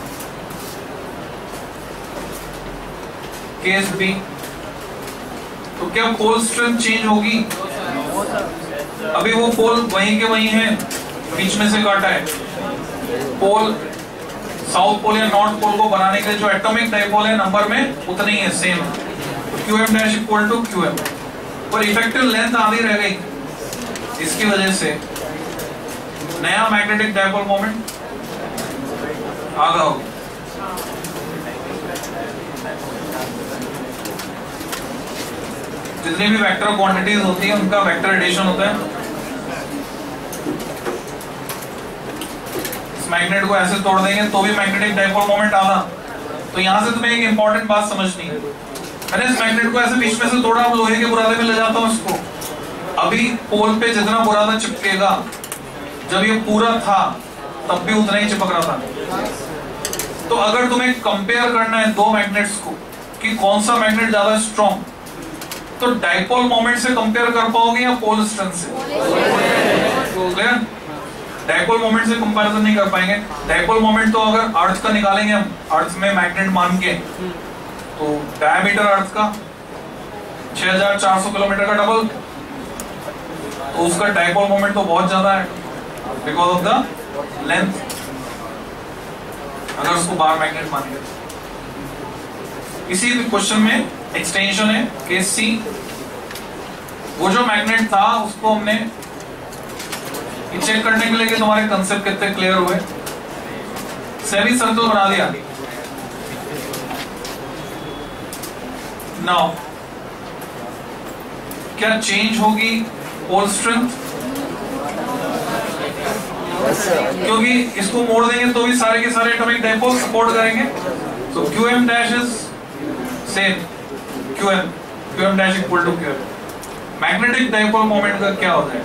केस बी तो क्या पोल स्ट्रेंथ चेंज होगी? अभी वो पोल वहीं के वहीं है, बीच में से काटा है। पोल साउथ पोल या नॉर्थ पोल को बनाने के लिए जो एटॉमिक डाइपोल है नंबर में उतनी ही है, same. QM dash equal to QM, और इफेक्टिव लेंथ आधी रह गई। इसकी वजह से नया मैग्नेटिक डाइपोल मोमेंट आगा होगा। जितनी भी वेक्टर क्वांटिटीज होती है उनका वेक्टर एडिशन होता है। इस मैग्नेट को ऐसे तोड़ देंगे तो भी मैग्नेटिक डाइपोल मोमेंट आधा। तो यहां से तुम्हें एक इंपॉर्टेंट बात समझनी है। मैंने इस मैग्नेट को ऐसे बीच में से तोड़ा, अब लोहे के बुरादे में ले जाता हूं इसको। अभी पोल पे जितना बुरादा चिपकेगा, जब ये पूरा था तब भी उतना ही चिपक रहा था। तो अगर तुम्हें कंपेयर करना है दो मैग्नेट्स को कि कौन सा मैग्नेट ज्यादा स्ट्रॉन्ग, तो डाइपोल मोमेंट से कंपेयर कर पाओगे या पोल स्ट्रेंथ से? क्लियर? डाइपोल मोमेंट से कंपैरिजन नहीं कर पाएंगे। डाइपोल मोमेंट तो अगर अर्थ का निकालेंगे हम, अर्थ में मैग्नेट मान के, तो डायमीटर अर्थ का 6400 किलोमीटर का डबल, तो उसका डाइपोल मोमेंट तो बहुत ज्यादा है बिकॉज ऑफ द लेंथ, अगर उसको बार मैग्नेट मानेंगे। इसी क्वेश्चन में एक्सटेंशन है केस सी। वो जो मैग्नेट था उसको हमने चेक करने के लिए कि तुम्हारे कंसेप्ट कितने क्लियर हुए, सेमी सर्कल बना दिया। नाउ क्या चेंज होगी पोल स्ट्रेंथ? क्योंकि इसको मोड़ देंगे तो भी सारे के सारे एटॉमिक डाइपोल सपोर्ट करेंगे। तो QM dash is same QM dash equal to QM। Magnetic dipole moment का क्या होता है?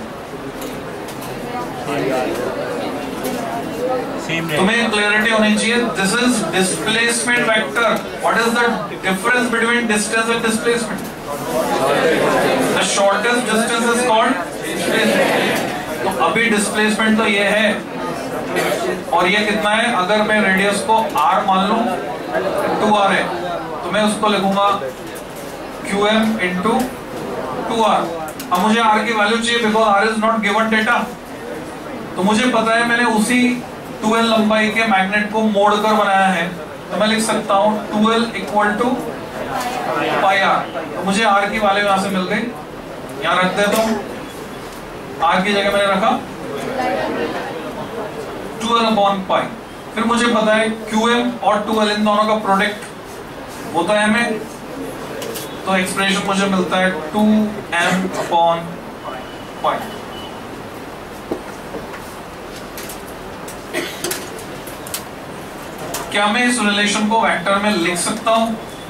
तुम्हें क्लैरिटी होनी चाहिए। This is displacement vector. What is the difference between distance and displacement? The shortest distance is called displacement. तो अभी displacement तो ये है, और ये कितना है? अगर मैं रेडियस को r मान लूं, 2r है, तो मैं उसको लिखूंगा QM इंटू 2r। अब मुझे r की वैल्यू चाहिए because r is not given data. तो मुझे पता है मैंने उसी 2l लंबाई के मैग्नेट को मोड़कर बनाया है, तो मैं लिख सकता हूं 2l equal to pi r। तो मुझे r की वैल्यू यहां से मिल गई, यहां रख देता हूं। r की जगह मैंने रखा 2l अपॉन पाई। फिर मुझे पता है QM और 2l इन दोनों का प्रोडक्ट होता है हमें, तो एक्सप्रेशन मुझे मिलता है 2m अपॉन पाई। क्या मैं इस रिलेशन को वेक्टर में लिख सकता हूं?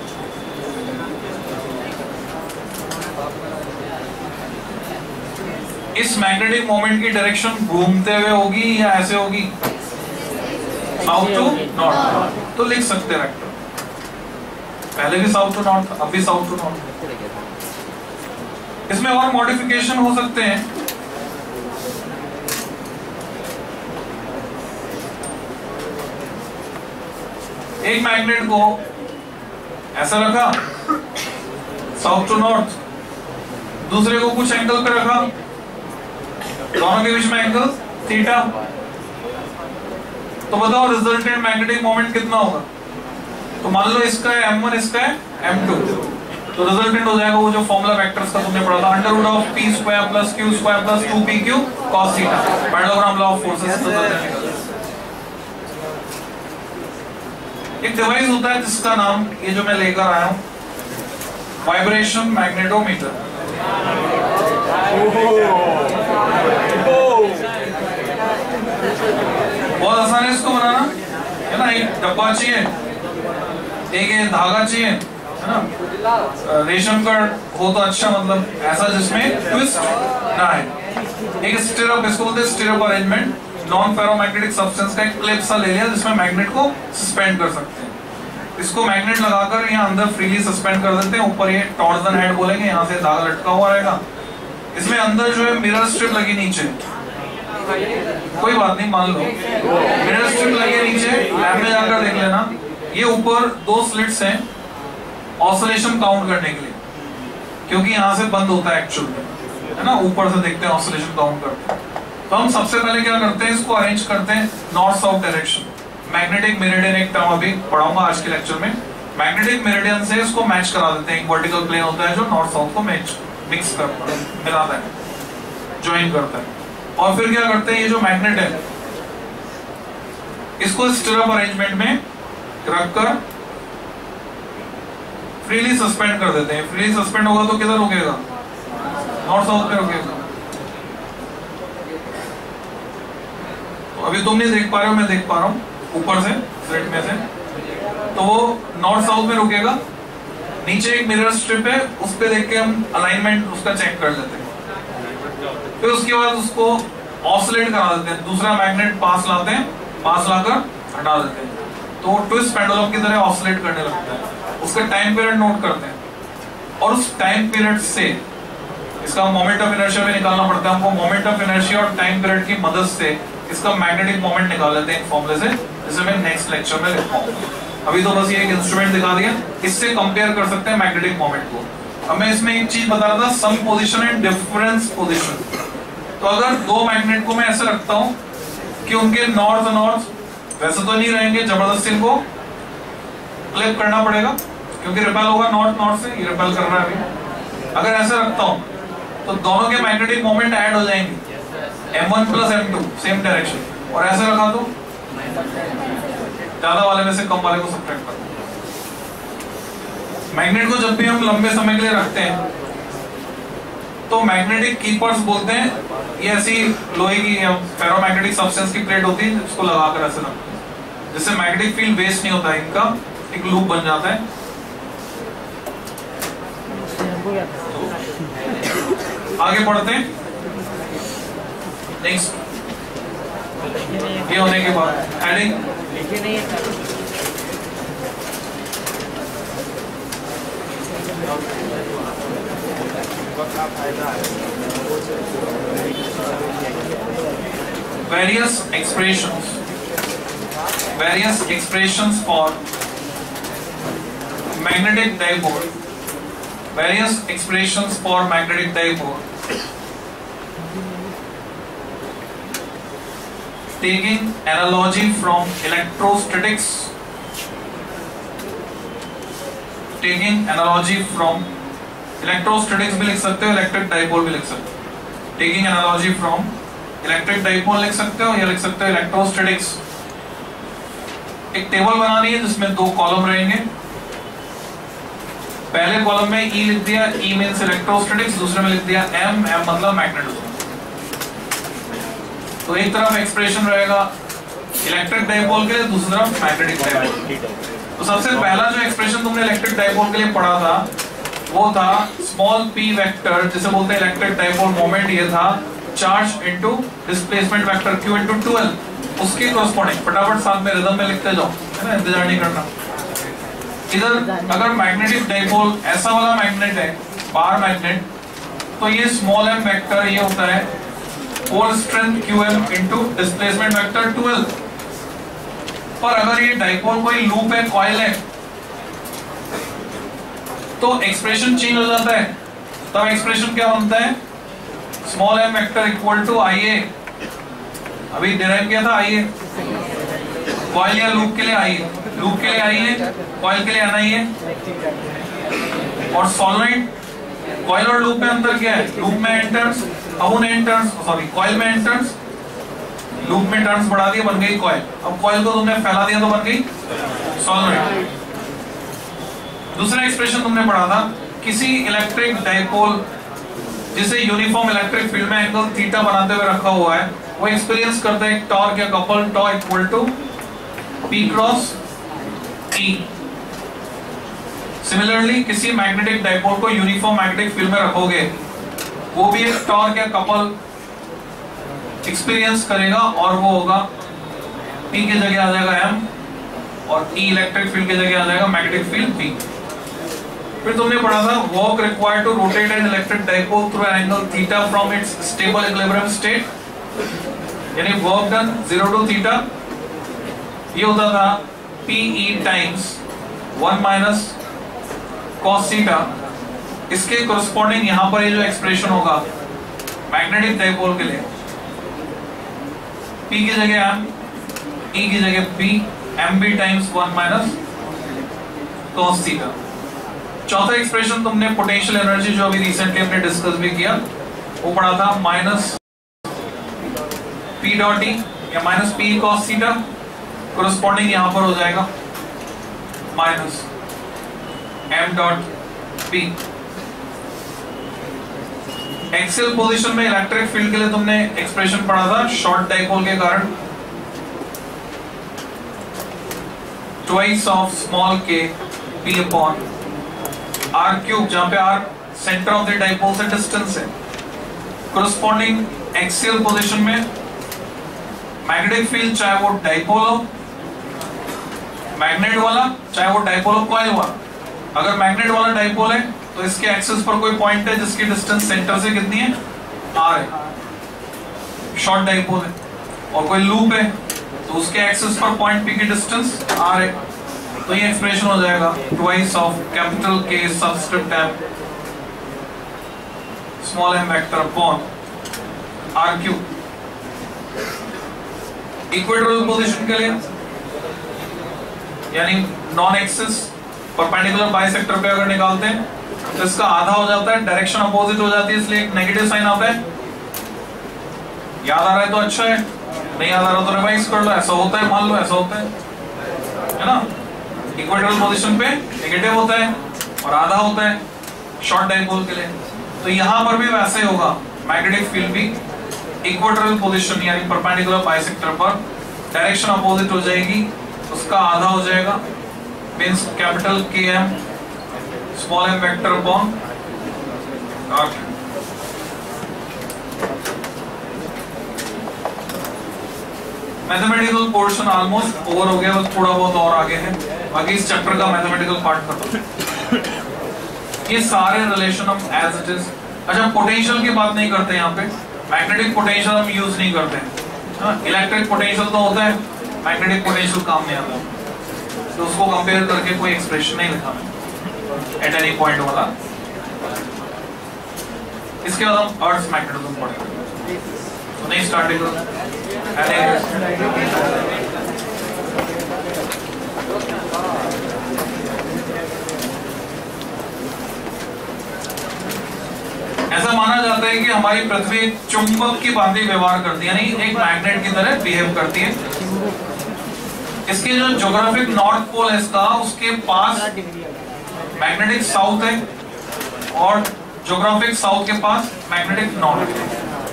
इस मैग्नेटिक मोमेंट की डायरेक्शन घूमते हुए होगी या ऐसे होगी? South to north. तो लिख सकते वेक्टर। पहले भी साउथ टू नॉर्थ, अब भी साउथ टू नॉर्थ। इसमें और मॉडिफिकेशन हो सकते हैं। एक मैग्नेट को ऐसा रखा साउथ टू नॉर्थ, दूसरे को कुछ एंगल पे रखा, दोनों के बीच में एंगल थीटा। तो बताओ रिजल्टेंट मैग्नेटिक मोमेंट कितना होगा? तो मान लो इसका है m1, इसका है m2, तो रिजल्टेंट हो जाएगा वो जो फॉर्मूला वेक्टर्स का तुमने पढ़ा था, under of p square plus q square plus 2pq cos theta, parallelogram law of forces. एक डिवाइस होता है जिसका नाम ये जो मैं लेकर आया हूं, वाइब्रेशन मैग्नेटोमीटर। बहुत आसान है इसको बनाना, है ना। एक डब्बा चाहिए, एक धागा चाहिए, है ना। रेशम का हो तो अच्छा, मतलब ऐसा जिसमें ट्विस्ट ना है। एक स्टिरअप, इसको बोलते हैं stirrup arrangement. Non ferromagnetic substance का एक क्लिप सा ले लिया जिसमें मैग्नेट को सस्पेंड कर सकते हैं। इसको मैग्नेट लगाकर यहाँ अंदर फ्रीली सस्पेंड कर देते हैं। ऊपर ये टॉर्जन हेड बोलेंगे, यहाँ से धागा लटका हुआ रहेगा। इसमें अंदर जो है मिरर स्ट्रिप लगी नीचे, कोई बात नहीं, मान लो मिरर स्ट्रिप लगी नीचे, लैब में जाकर देख लेना। ये ऊपर 2 स्लिट्स हैं ऑसिलेशन काउंट करने के लिए। क्योंकि यहाँ से बंद होता है एक्चुअल में, है ना, ऊपर से देखते हैं ऑसिलेशन काउंट करते हैं। तो हम सबसे पहले क्या करते हैं, इसको अरेंज करते हैं north south direction. Magnetic meridian एक टर्म अभी पढ़ाऊंगा आज के लेक्चर में। मैग्नेटिक मेरिडियन से इसको मैच करा देते हैं, एक वर्टिकल प्लेन होता है जो नॉर्थ साउथ को मिक्स करता है, मिलाता है, ज्वाइन करता है। और फिर क्या करते हैं, ये जो मैग्नेट है इसको स्टिरअप अरेंजमेंट में रखकर फ्रीली सस्पेंड कर देते हैं। फ्रीली सस्पेंड होगा तो किधर रुकेगा, नॉर्थ साउथ पे रुकेगा। तो अभी तुम नहीं देख पा रहे हो, मैं देख पा रहा हूं ऊपर से स्लिट में से, तो वो नॉर्थ साउथ में रुकेगा। नीचे एक मिरर स्ट्रिप है, उस पे देख के हम अलाइनमेंट उसका चेक कर लेते हैं। फिर उसके बाद उसको ऑसिलेट करा देते हैं, दूसरा मैग्नेट पास लाते हैं, पास लाकर हटा देते हैं, तो ट्विस्ट पेंडुलम की तरह ऑसिलेट करने लगता है। उसका टाइम पीरियड नोट करते हैं और उस टाइम पीरियड से इसका मोमेंट ऑफ इनर्शिया भी निकालना पड़ता है हमको। मोमेंट ऑफ इनर्शिया और टाइम पीरियड की मदद से इसका मैग्नेटिक मोमेंट निकाल लेते हैं एक फॉर्मूले से, जिसे मैं नेक्स्ट लेक्चर में लिखूंगा। अभी तो बस ये एक इंस्ट्रूमेंट दिखा दिया, इससे कंपेयर कर सकते हैं मैग्नेटिक मोमेंट को। अब मैं इसमें एक चीज बता रहा था, sum position and difference position. तो अगर दो मैग्नेट को मैं ऐसे रखता हूं कि उनके नॉर्थ नॉर्थ वैसे तो नहीं रहेंगे, जबरदस्ती इनको फ्लिप करना पड़ेगा क्योंकि रिपेल होगा नॉर्थ नॉर्थ से, ये रिपेल कर रहा है अभी। अगर ऐसे रखता हूं तो दोनों के मैग्नेटिक मोमेंट ऐड हो जाएंगे, M1 plus M2 same direction. और ऐसे रखा तो ज्यादा वाले में से कम वाले को सब्ट्रैक्ट कर। मैग्नेट को जब भी हम लंबे समय के लिए रखते हैं तो मैग्नेटिक कीपर्स बोलते हैं, ये ऐसी लोहे की फेरोमैग्नेटिक सब्सटेंस की प्लेट होती है, उसको लगाकर ऐसे रखते हैं जिससे मैग्नेटिक फील्ड वेस्ट नहीं होता है, इनका एक लूप बन जाता है। तो आगे बढ़ते हैं नेक्स्ट। ये होने के बाद heading various expressions for magnetic dipole, various expressions for magnetic dipole, taking analogy from electrostatics, taking analogy from electrostatics भी लिख सकते हो, इलेक्ट्रिक डाइपोल भी लिख सकते हो। Taking analogy from electric dipole लिख सकते हो या लिख सकते हो इलेक्ट्रोस्टैटिक्स। एक टेबल बनानी है जिसमें दो कॉलम रहेंगे। पहले कॉलम में E लिख दिया, E मींस इलेक्ट्रोस्टैटिक्स, दूसरे में लिख दिया M, M मतलब मैग्नेटिज्म। तो एक तरफ एक्सप्रेशन रहेगा इलेक्ट्रिक डाइपोल के लिए, दूसरी तरफ मैग्नेटिक डाइपोल। तो सबसे पहला जो एक्सप्रेशन तुमने इलेक्ट्रिक डाइपोल के लिए पढ़ा था वो था स्मॉल p वेक्टर, जिसे बोलते हैं इलेक्ट्रिक डाइपोल मोमेंट। ये था charge into displacement vector q into 12, उसके कॉरस्पॉन्डिंग। फटाफट साथ में रिदम में लिखते जाओ, है ना, इंतजार नहीं करना। इधर अगर मैग्नेटिक डाइपोल ऐसा वाला मैग्नेट है, बार मैग्नेट, तो ये स्मॉल m वेक्टर ये होता है force strength qm into displacement vector 12। पर अगर ये डाइपोल कोई लूप है, कॉइल है, तो एक्सप्रेशन चेंज हो जाता है। तब एक्सप्रेशन क्या बनता है, small m vector equal to IA। अभी डिराइव किया था IA, कॉइल या लूप के लिए IA, लूप के लिए IA, कॉइल के लिए NI है। और सॉलोनॉइड, कॉइल और लूप में अंतर क्या है, लूप में n टर्न्स, अब उन n टर्न्स, सॉरी कॉइल में n टर्न्स, लूप में टर्न्स बढ़ा दिए, बन गई कॉइल। अब कॉइल को तुमने फैला दिया तो बन गई सॉलोनॉइड। दूसरा एक्सप्रेशन तुमने पढ़ा था, किसी इलेक्ट्रिक डाइपोल जिसे यूनिफॉर्म इलेक्ट्रिक फील्ड में एंगल थीटा बनाते हुए रखा हुआ है, वो एक्सपीरियंस करता है एक टॉर्क या couple tau equal to P cross E। Similarly किसी मैग्नेटिक डाइपोल को यूनिफॉर्म मैग्नेटिक फील्ड में रखोगे, वो भी एक टॉर्क या कपल एक्सपीरियंस करेगा और वो होगा P की जगह आ जाएगा M और E इलेक्ट्रिक फील्ड की जगह आ जाएगा मैग्नेटिक फील्ड P। फिर तुमने पढ़ा था work required to rotate an electric dipole through an angle theta from its stable equilibrium state, यानी वर्क डन 0 टू थीटा, ये होता था PE times 1 minus cos theta इसके कोरस्पॉन्डिंग यहाँ पर ये जो एक्सप्रेशन होगा मैग्नेटिक डाइपोल के लिए, P की जगह M, E की जगह P, MB times 1 minus cos theta. चौथा एक्सप्रेशन तुमने पोटेंशियल एनर्जी जो अभी रिसेंटली हमने डिस्कस भी किया वो पढ़ा था माइनस P डॉट E या minus P cos theta, corresponding यहां पर हो जाएगा minus M dot P। Axial position में इलेक्ट्रिक फील्ड के लिए तुमने एक्सप्रेशन पढ़ा था शॉर्ट डाइपोल के कारण twice of small k P upon r cube, जहां पे r centre of the dipole से डिस्टेंस है। कोरस्पॉन्डिंग एक्सियल पोजीशन में मैग्नेटिक फील्ड चाहे वो डाइपोल हो मैग्नेट वाला, चाहे वो डाइपोल हो कॉइल वाला, अगर मैग्नेट वाला डाइपोल है तो इसके एक्सिस पर कोई पॉइंट है जिसकी डिस्टेंस सेंटर से कितनी है r है, शॉर्ट डाइपोल है, और कोई लूप है तो उसके एक्सिस पर पॉइंट P की डिस्टेंस r है, तो ये एक्सप्रेशन हो जाएगा twice of capital K subscript M small m vector upon r cube. Equatorial position के लिए यानी नॉन एक्सिस परपेंडिकुलर बाइसेक्टर पे अगर निकालते हैं तो इसका आधा हो जाता है, डायरेक्शन अपोजिट हो जाती है, इसलिए एक नेगेटिव साइन आता है। याद आ रहा है तो अच्छा है, नहीं याद आ रहा तो रिवाइज कर लो, ऐसा होता है, मान लो ऐसा होता है ना। इक्वेटोरियल पोजीशन पे नेगेटिव होता है और आधा होता है शॉर्ट डाइपोल के लिए, तो यहां पर भी वैसे ही होगा, मैग्नेटिक फील्ड भी इक्वेटोरियल पोजीशन यानी परपेंडिकुलर बाइसेक्टर पर डायरेक्शन अपोजिट हो जाएगी, उसका आधा हो जाएगा, means capital Km small m vector upon r। Mathematical portion almost over हो गया, बस थोड़ा बहुत और आगे है, बाकी इस चैप्टर का मैथमेटिकल पार्ट खत्म। ये सारे रिलेशन हम एज इट इज। अच्छा, पोटेंशियल की बात नहीं करते यहाँ पे, मैग्नेटिक पोटेंशियल हम यूज नहीं करते हैं, इलेक्ट्रिक पोटेंशियल तो होता है, मैग्नेटिक पोटेंशियल काम नहीं आता, तो उसको कंपेयर करके कोई एक्सप्रेशन नहीं लिखा एट एनी पॉइंट वाला। इसके बाद हम अर्थ मैग्नेटिज्म पढ़ेंगे, तो नहीं स्टार्टिंग ऐसा माना जाता है कि हमारी पृथ्वी एक चुंबक की भांति व्यवहार करती है, यानी एक मैग्नेट की तरह बिहेव करती है। इसके जो ज्योग्राफिक नॉर्थ पोल है इसका, उसके पास मैग्नेटिक साउथ है और ज्योग्राफिक साउथ के पास मैग्नेटिक नॉर्थ है।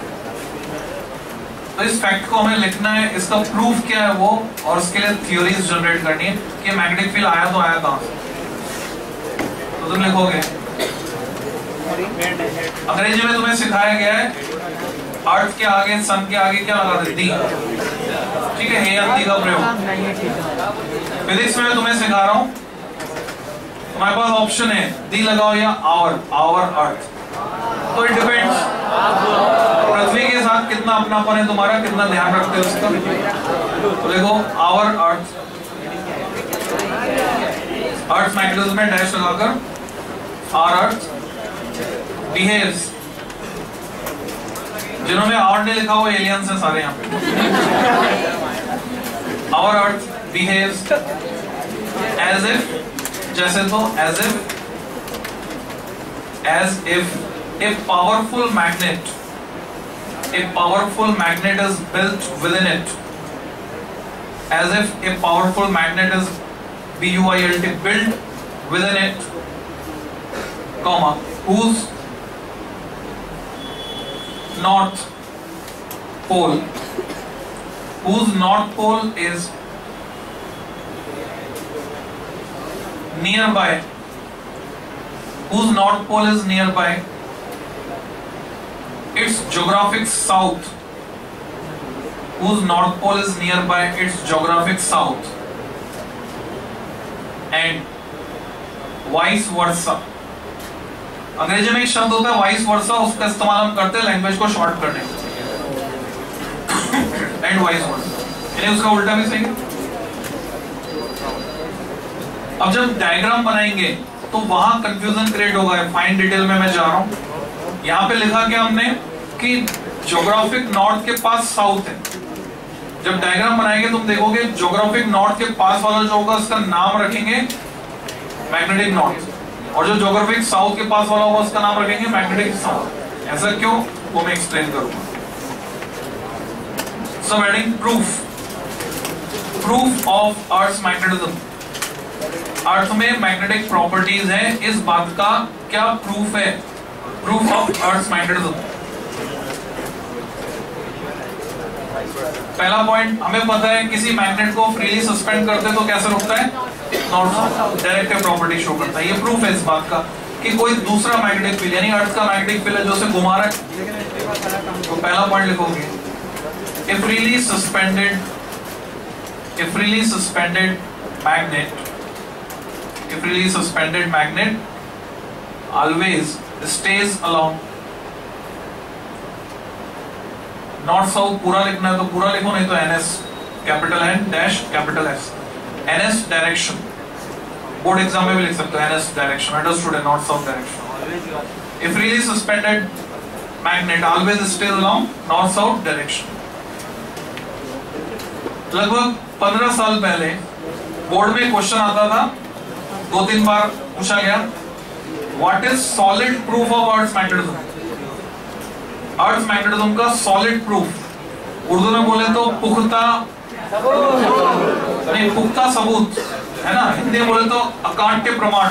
तो इस फैक्ट को हमें लिखना है, इसका प्रूफ क्या है वो, और उसके लिए थ्योरीज जनरेट करनी है कि मैग्नेटिक फील्ड आया तो आया कहां से। तो तुम लिखोगे, अंग्रेजी में तुम्हें सिखाया गया है अर्थ के आगे सन के आगे क्या लगा देती, ठीक है, हे अंति का प्रयोग। फिजिक्स में मैं तुम्हें सिखा रहा हूं, तुम्हारे पास ऑप्शन है दी लगाओ या आवर अर्थ, तो इट डिपेंड्स पृथ्वी के साथ कितना अपनापन है तुम्हारा, कितना ध्यान रखते हो उसका। तो देखो आवर अर्थ, अर्थ मैग्नेटिज्म में डैश लगाकर आवर अर्थ बिहेव्स, जिन्होंने आवर नहीं लिखा वो एलियंस हैं सारे यहाँ पे। Our earth behaves as if, जैसे तो as if a powerful magnet is built within it, as if a powerful magnet is built within it, comma, whose north pole is nearby, whose north pole is nearby its geographic south, whose north pole is nearby its geographic south, and vice versa। अंग्रेजी में एक शब्द होता है vice versa, उसका इस्तेमाल हम करते हैं लैंग्वेज को शॉर्ट करने, एंड वाइस वर्सा, यानी उसका उल्टा भी सही है। अब जब डायग्राम बनाएंगे तो वहां कंफ्यूजन क्रिएट होगा। फाइन डिटेल में मैं जा रहा हूं। यहाँ पे लिखा क्या हमने कि ज्योग्राफिक नॉर्थ के पास साउथ है। जब डायग्राम बनाएंगे तुम देखोगे ज्योग्राफिक नॉर्थ के पास वाला जो होगा उसका नाम रखेंगे मैग्नेटिक नॉर्थ, और जो ज्योग्राफिक साउथ के पास वाला होगा उसका नाम रखेंगे मैग्नेटिक साउथ। ऐसा क्यों वो मैं एक्सप्लेन करूंगा। Sub heading proof of earth magnetism. Earth में मैग्नेटिक प्रॉपर्टीज है, इस बात का क्या प्रूफ है? Proof of earth magnetism. पहला पॉइंट हमें पता है किसी मैग्नेट को फ्रीली सस्पेंड करते तो कैसे रुकता है? North south directive property show करता है। ये प्रूफ है इस बात का कि कोई दूसरा मैग्नेटिक फील्ड यानी अर्थ का मैग्नेटिक फील्ड है जो उसे घुमा रहा है। तो पहला पॉइंट लिखोगे a freely suspended magnet always stays along north south. पूरा लिखना है तो पूरा लिखो, नहीं तो NS capital N dash capital S NS direction. Board exam में भी लिख सकते हो NS डायरेक्शन, अंडरस्टूड है, north south direction. A freely suspended magnet always stays along north south direction. लगभग 15 साल पहले बोर्ड में क्वेश्चन आता था, 2-3 बार पूछा गया, what is solid proof of earth magnetism? Earth magnetism का सॉलिड प्रूफ उर्दू में बोले तो पुख्ता नहीं, पुख्ता सबूत है ना, हिंदी में बोले तो अकाट्य प्रमाण।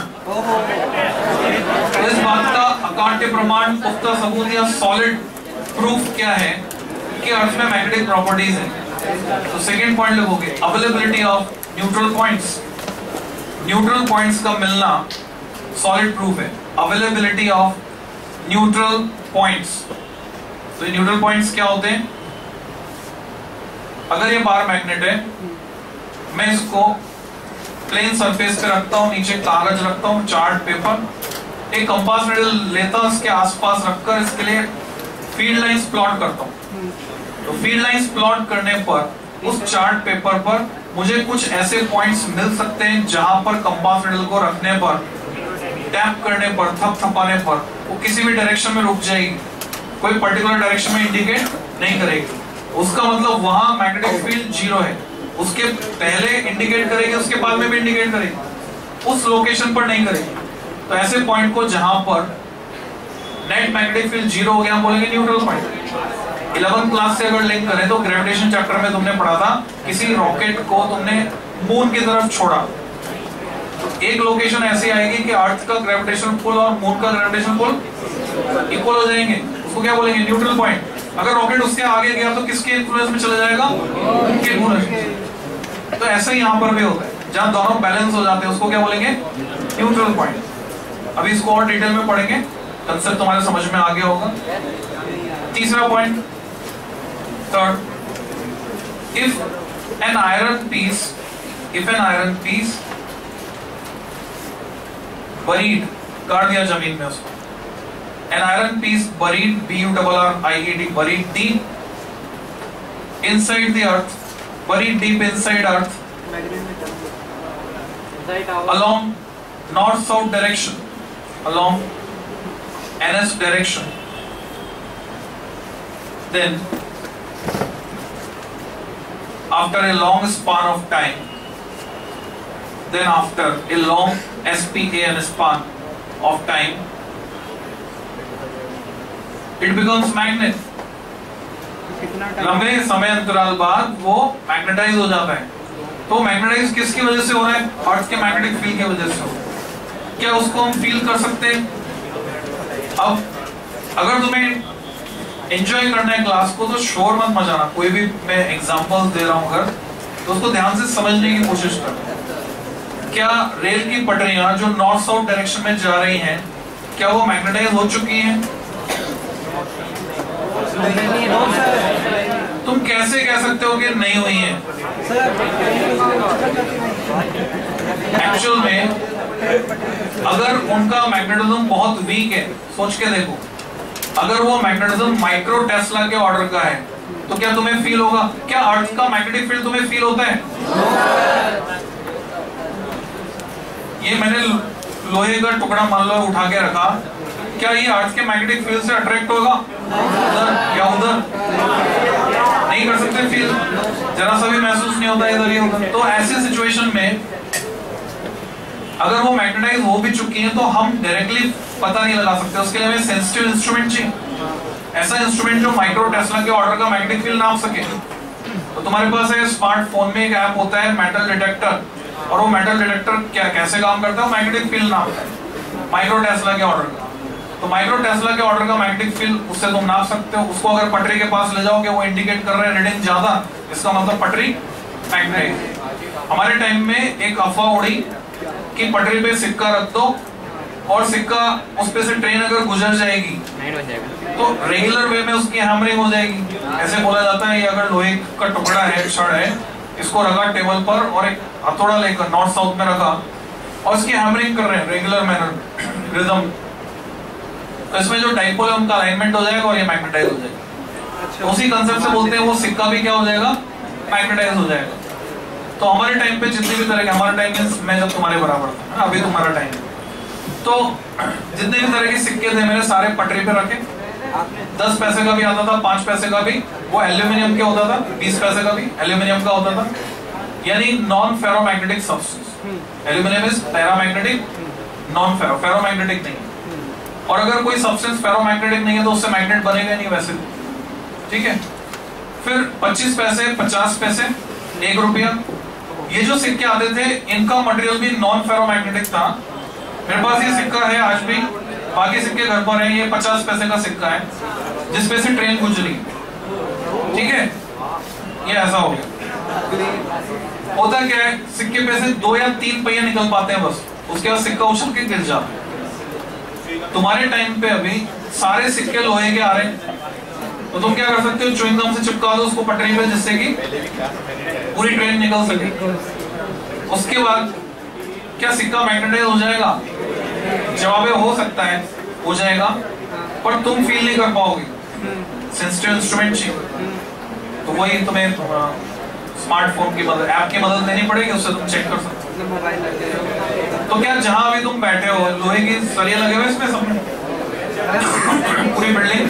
तो इस बात का अकाट्य प्रमाण, पुख्ता सबूत या सॉलिड प्रूफ क्या है कि अर्थ में मैग्नेटिक प्रॉपर्टीज है। तो सेकेंड पॉइंट लिखोगे availability of neutral points. Neutral points का मिलना सॉलिड प्रूफ है। Availability of neutral points. तो ये न्यूट्रल पॉइंट्स क्या होते हैं? अगर ये बार मैग्नेट है, मैं इसको प्लेन सरफेस पे रखता हूं, नीचे कागज रखता हूं, चार्ट पेपर, एक कंपास नीडल लेता हूं, इसके आसपास रखकर इसके लिए फील्ड लाइंस प्लॉट करता हूं। तो फील्ड लाइंस प्लॉट करने पर उस चार्ट पेपर पर मुझे कुछ ऐसे पॉइंट्स मिल सकते हैं जहां पर कंपास नीडल को रखने पर, टैप करने पर, थपथपाने पर वो किसी भी डायरेक्शन में रुक जाएगी, कोई पर्टिकुलर डायरेक्शन में इंडिकेट नहीं करेगी। उसका मतलब वहां मैग्नेटिक फील्ड जीरो है। उसके पहले इंडिकेट करेगी, उसके बाद में भी इंडिकेट करेगी, उस लोकेशन पर नहीं करेगी। तो ऐसे पॉइंट को जहां पर नेट मैग्नेटिक फील्ड जीरो हो गया बोलेंगे न्यूट्रल पॉइंट। 11th क्लास से अगर लिंक करें तो ग्रेविटेशन चैप्टर में तुमने पढ़ा था, किसी रॉकेट को तुमने मून की तरफ छोड़ा, तो एक लोकेशन ऐसी आएगी कि अर्थ का ग्रेविटेशन पुल और मून का ग्रेविटेशन पुल इक्वल हो जाएंगे, उसको क्या बोलेंगे? Neutral point. अगर रॉकेट उसके आगे गया तो किसके इन्फ्लुएंस में चला जाएगा? उनके इन्फ्लुएंस। तो ऐसा ही यहाँ पर भी होता है, जहां दोनों बैलेंस हो जाते हैं उसको क्या बोलेंगे? Neutral point. अभी इसको और डिटेल में पढ़ेंगे, कंसेप्ट तुम्हारे समझ में आ गया होगा। तीसरा point, third, if an iron piece buried, गाड़ दिया जमीन में उसको, an iron piece buried, B-U-R-R-I-E-D, buried deep inside the earth, buried deep inside earth along north-south direction, along NS direction, then after a long span of time, then after a long SPAN span of time, it becomes magnet. लंबे समय अंतराल बाद वो magnetise हो जाता है। तो magnetise किसकी वजह से हो रहा है? अर्थ के मैग्नेटिक फील्ड की वजह से हो रहा है। क्या उसको हम फील कर सकते हैं? अब अगर तुम्हें एंजॉय करना है क्लास को तो शोर मत मचाना। कोई भी मैं एग्जांपल्स दे रहा हूं अगर, तो उसको ध्यान से समझने की कोशिश कर। क्या रेल की पटरियां जो नॉर्थ साउथ डायरेक्शन में जा रही हैं, क्या वो मैग्नेटाइज हो चुकी हैं? तुम कैसे कह सकते हो कि नहीं हुई हैं? एक्चुअल में अगर उनका मैग्नेटिज्म बहुत वीक है, सोच के देखो, अगर वो मैग्नेटिज्म माइक्रो टेस्ला के ऑर्डर का है तो क्या तुम्हें फील होगा? क्या अर्थ का मैग्नेटिक फील्ड तुम्हें फील होता है? ये मैंने लोहे का टुकड़ा मान लो उठा के रखा, क्या ये अर्थ के मैग्नेटिक फील्ड से अट्रैक्ट होगा उधर या उधर? नहीं कर सकते, फील जरा सा भी महसूस नहीं होता इधर या उधर। तो ऐसी सिचुएशन में अगर वो मैग्नेटाइज हो भी चुकी है तो हम डायरेक्टली पता नहीं लगा सकते, उसके लिए हमें सेंसिटिव इंस्ट्रूमेंट चाहिए, ऐसा इंस्ट्रूमेंट जो माइक्रो टेस्ला के ऑर्डर का मैग्नेटिक फील्ड नाप सके। तो तुम्हारे पास है स्मार्टफोन में एक ऐप होता है मेटल डिटेक्टर, और वो मेटल डिटेक्टर क्या कैसे काम करता है, मैग्नेटिक फील्ड नापता है माइक्रो टेस्ला के ऑर्डर का। तो माइक्रो टेस्ला के ऑर्डर का मैग्नेटिक फील्ड उससे तुम नाप सकते हो। उसको अगर पटरी के पास ले जाओगे वो इंडिकेट कर रहे हैं रीडिंग ज्यादा, इसका मतलब पटरी मैग्नेटाइज। हमारे टाइम में एक अफवाह उड़ी कि पटरी पे सिक्का रख दो और सिक्का उस पे से ट्रेन अगर गुजर जाएगी तो रेगुलर वे में उसकी हैमरिंग हो जाएगी। ऐसे बोला जाता है, ये अगर लोहे का टुकड़ा है, छड़ है, इसको रखा टेबल पर और एक हथौड़ा लेकर नॉर्थ साउथ में रखा और इसकी हैमरिंग कर रहे हैं रेगुलर मैनर रिदम, तो इसमें जो डाइपोल है उनका अलाइनमेंट हो जाएगा और ये मैग्नेटाइज हो जाएगा। उसी कंसेप्ट से बोलते हैं वो सिक्का भी क्या हो जाएगा, मैग्नेटाइज हो जाएगा। तो हमारे टाइम पे जितने भी तरह के, हमारा टाइम मींस मैं जब तुम्हारे बराबर था, अभी तुम्हारा टाइम, तो जितने भी तरह के सिक्के थे मेरे सारे पटरी पे रखे। 10 पैसे का भी आता था, 5 पैसे का भी, वो एल्यूमिनियम के होता था, 20 पैसे का भी एल्यूमिनियम का होता था, यानी non ferromagnetic substance. Aluminium is paramagnetic, non ferro, ferromagnetic नहीं। और अगर कोई सब्सटेंस फेरोमैग्नेटिक नहीं है तो उससे मैग्नेट बनेगा नहीं वैसे, ठीक है। फिर 25 पैसे, 50 पैसे, 1 रुपया, ये जो सिक्के आते थे इनका मटेरियल भी नॉन फेरोमैग्नेटिक था। मेरे पास ये सिक्का है आज भी, बाकी सिक्के घर पर हैं। ये 50 पैसे का सिक्का है जिसपे से ट्रेन गुजरी, ठीक है। ये ऐसा हो गया। होता क्या है, सिक्के पे से 2 या 3 पहिए निकल पाते हैं बस, उसके बाद सिक्का उछल के गिर जाता है। तुम्हारे टाइम पे अभी सारे सिक्के लोहे के आ रहे हैं, तो तुम क्या कर सकते हो, च्युइंगम से चिपका दो उसको पटरी पे जिससे कि पूरी ट्रेन निकल सके। उसके बाद क्या सिक्का मैग्नेटाइज हो जाएगा? जवाब हो सकता है, हो जाएगा, पर तुम फील नहीं कर पाओगे, सेंसिटिव इंस्ट्रूमेंट चाहिए। तो वही तुम्हें स्मार्टफोन की मदद, ऐप की मदद लेनी पड़ेगी, उससे तुम चेक कर सकते हो। तो क्या जहां अभी तुम बैठे हो लोहे की सरिया लगे हुए इसमें सब में पूरी बिल्डिंग,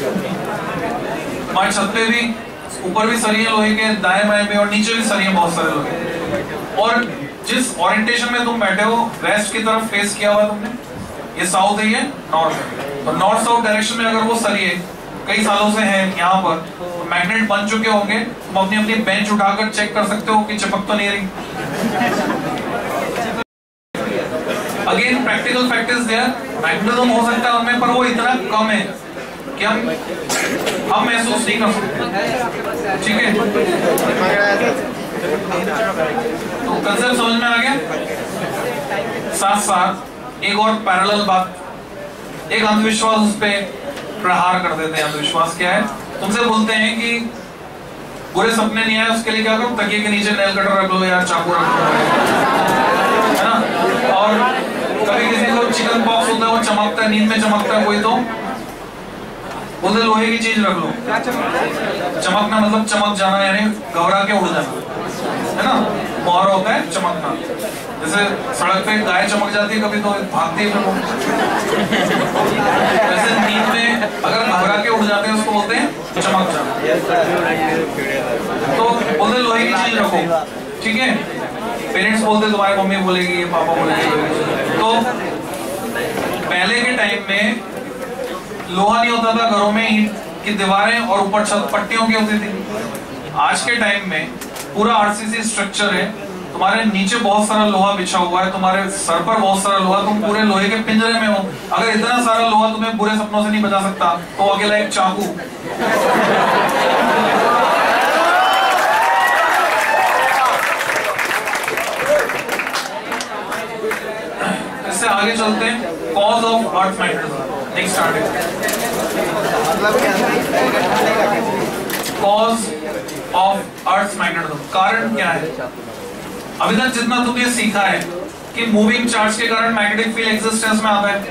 हमारी छत पे भी, ऊपर भी सरिये लोहे के, दाएं बाएं भी, और नीचे भी सरिये बहुत सारे लोहे। और जिस ओरिएंटेशन में तुम बैठे हो, वेस्ट की तरफ फेस किया हुआ तुमने, ये साउथ है, ये नॉर्थ है। तो नॉर्थ साउथ डायरेक्शन में अगर वो सरिये कई सालों से हैं यहाँ पर, तो मैग्नेट बन चुके होंगे, तुम अपनी अपनी बेंच उठाकर चेक कर सकते हो कि चिपक तो नहीं रही। Again practical fact is there, magnetism हो सकता है उनमें, पर वो इतना कम है कि हम महसूस नहीं कर सकते, ठीक है। तो कंसेप्ट समझ में आ गया। साथ साथ एक और पैरेलल बात, एक अंधविश्वास उस पे प्रहार कर देते हैं। अंधविश्वास क्या है, तुमसे बोलते हैं कि बुरे सपने नहीं आए उसके लिए क्या करो, तकिए के नीचे नेल कटर रख लो या चाकू रख लो, है ना। और कभी किसी को चिकन पॉक्स होता है, वो चमकता है, नींद में चमकता है, कोई तो बोलते लोहे की चीज रख लो। चमकना मतलब चमक जाना, यानी घबरा के उड़ जाना, है ना। मोहरा होता है चमकना, जैसे सड़क पे गाय चमक जाती है कभी तो भागती है, वैसे नींद में अगर घबरा के उड़ जाते हैं उसको बोलते हैं चमक जाना। तो बोलते लोहे की चीज रखो, ठीक है। पेरेंट्स बोलते तुम्हारे मम्मी बोलेगी, पापा बोलेगी। तो पहले के टाइम में लोहा नहीं होता था घरों में, ईंट की दीवारें और ऊपर छत पट्टियों की होती थी। आज के टाइम में पूरा आरसीसी स्ट्रक्चर है, तुम्हारे नीचे बहुत सारा लोहा बिछा हुआ है, तुम्हारे सर पर बहुत सारा लोहा, तुम पूरे लोहे के पिंजरे में हो। अगर इतना सारा लोहा तुम्हें बुरे सपनों से नहीं बचा सकता तो अकेला एक चाकू। इससे आगे चलते हैं, cause of earth magnetism. Next cause of earth magnetism, कारण क्या है। अभी तक जितना तुमने सीखा है कि मूविंग चार्ज के कारण मैग्नेटिक फील्ड एग्जिस्टेंस में आता है,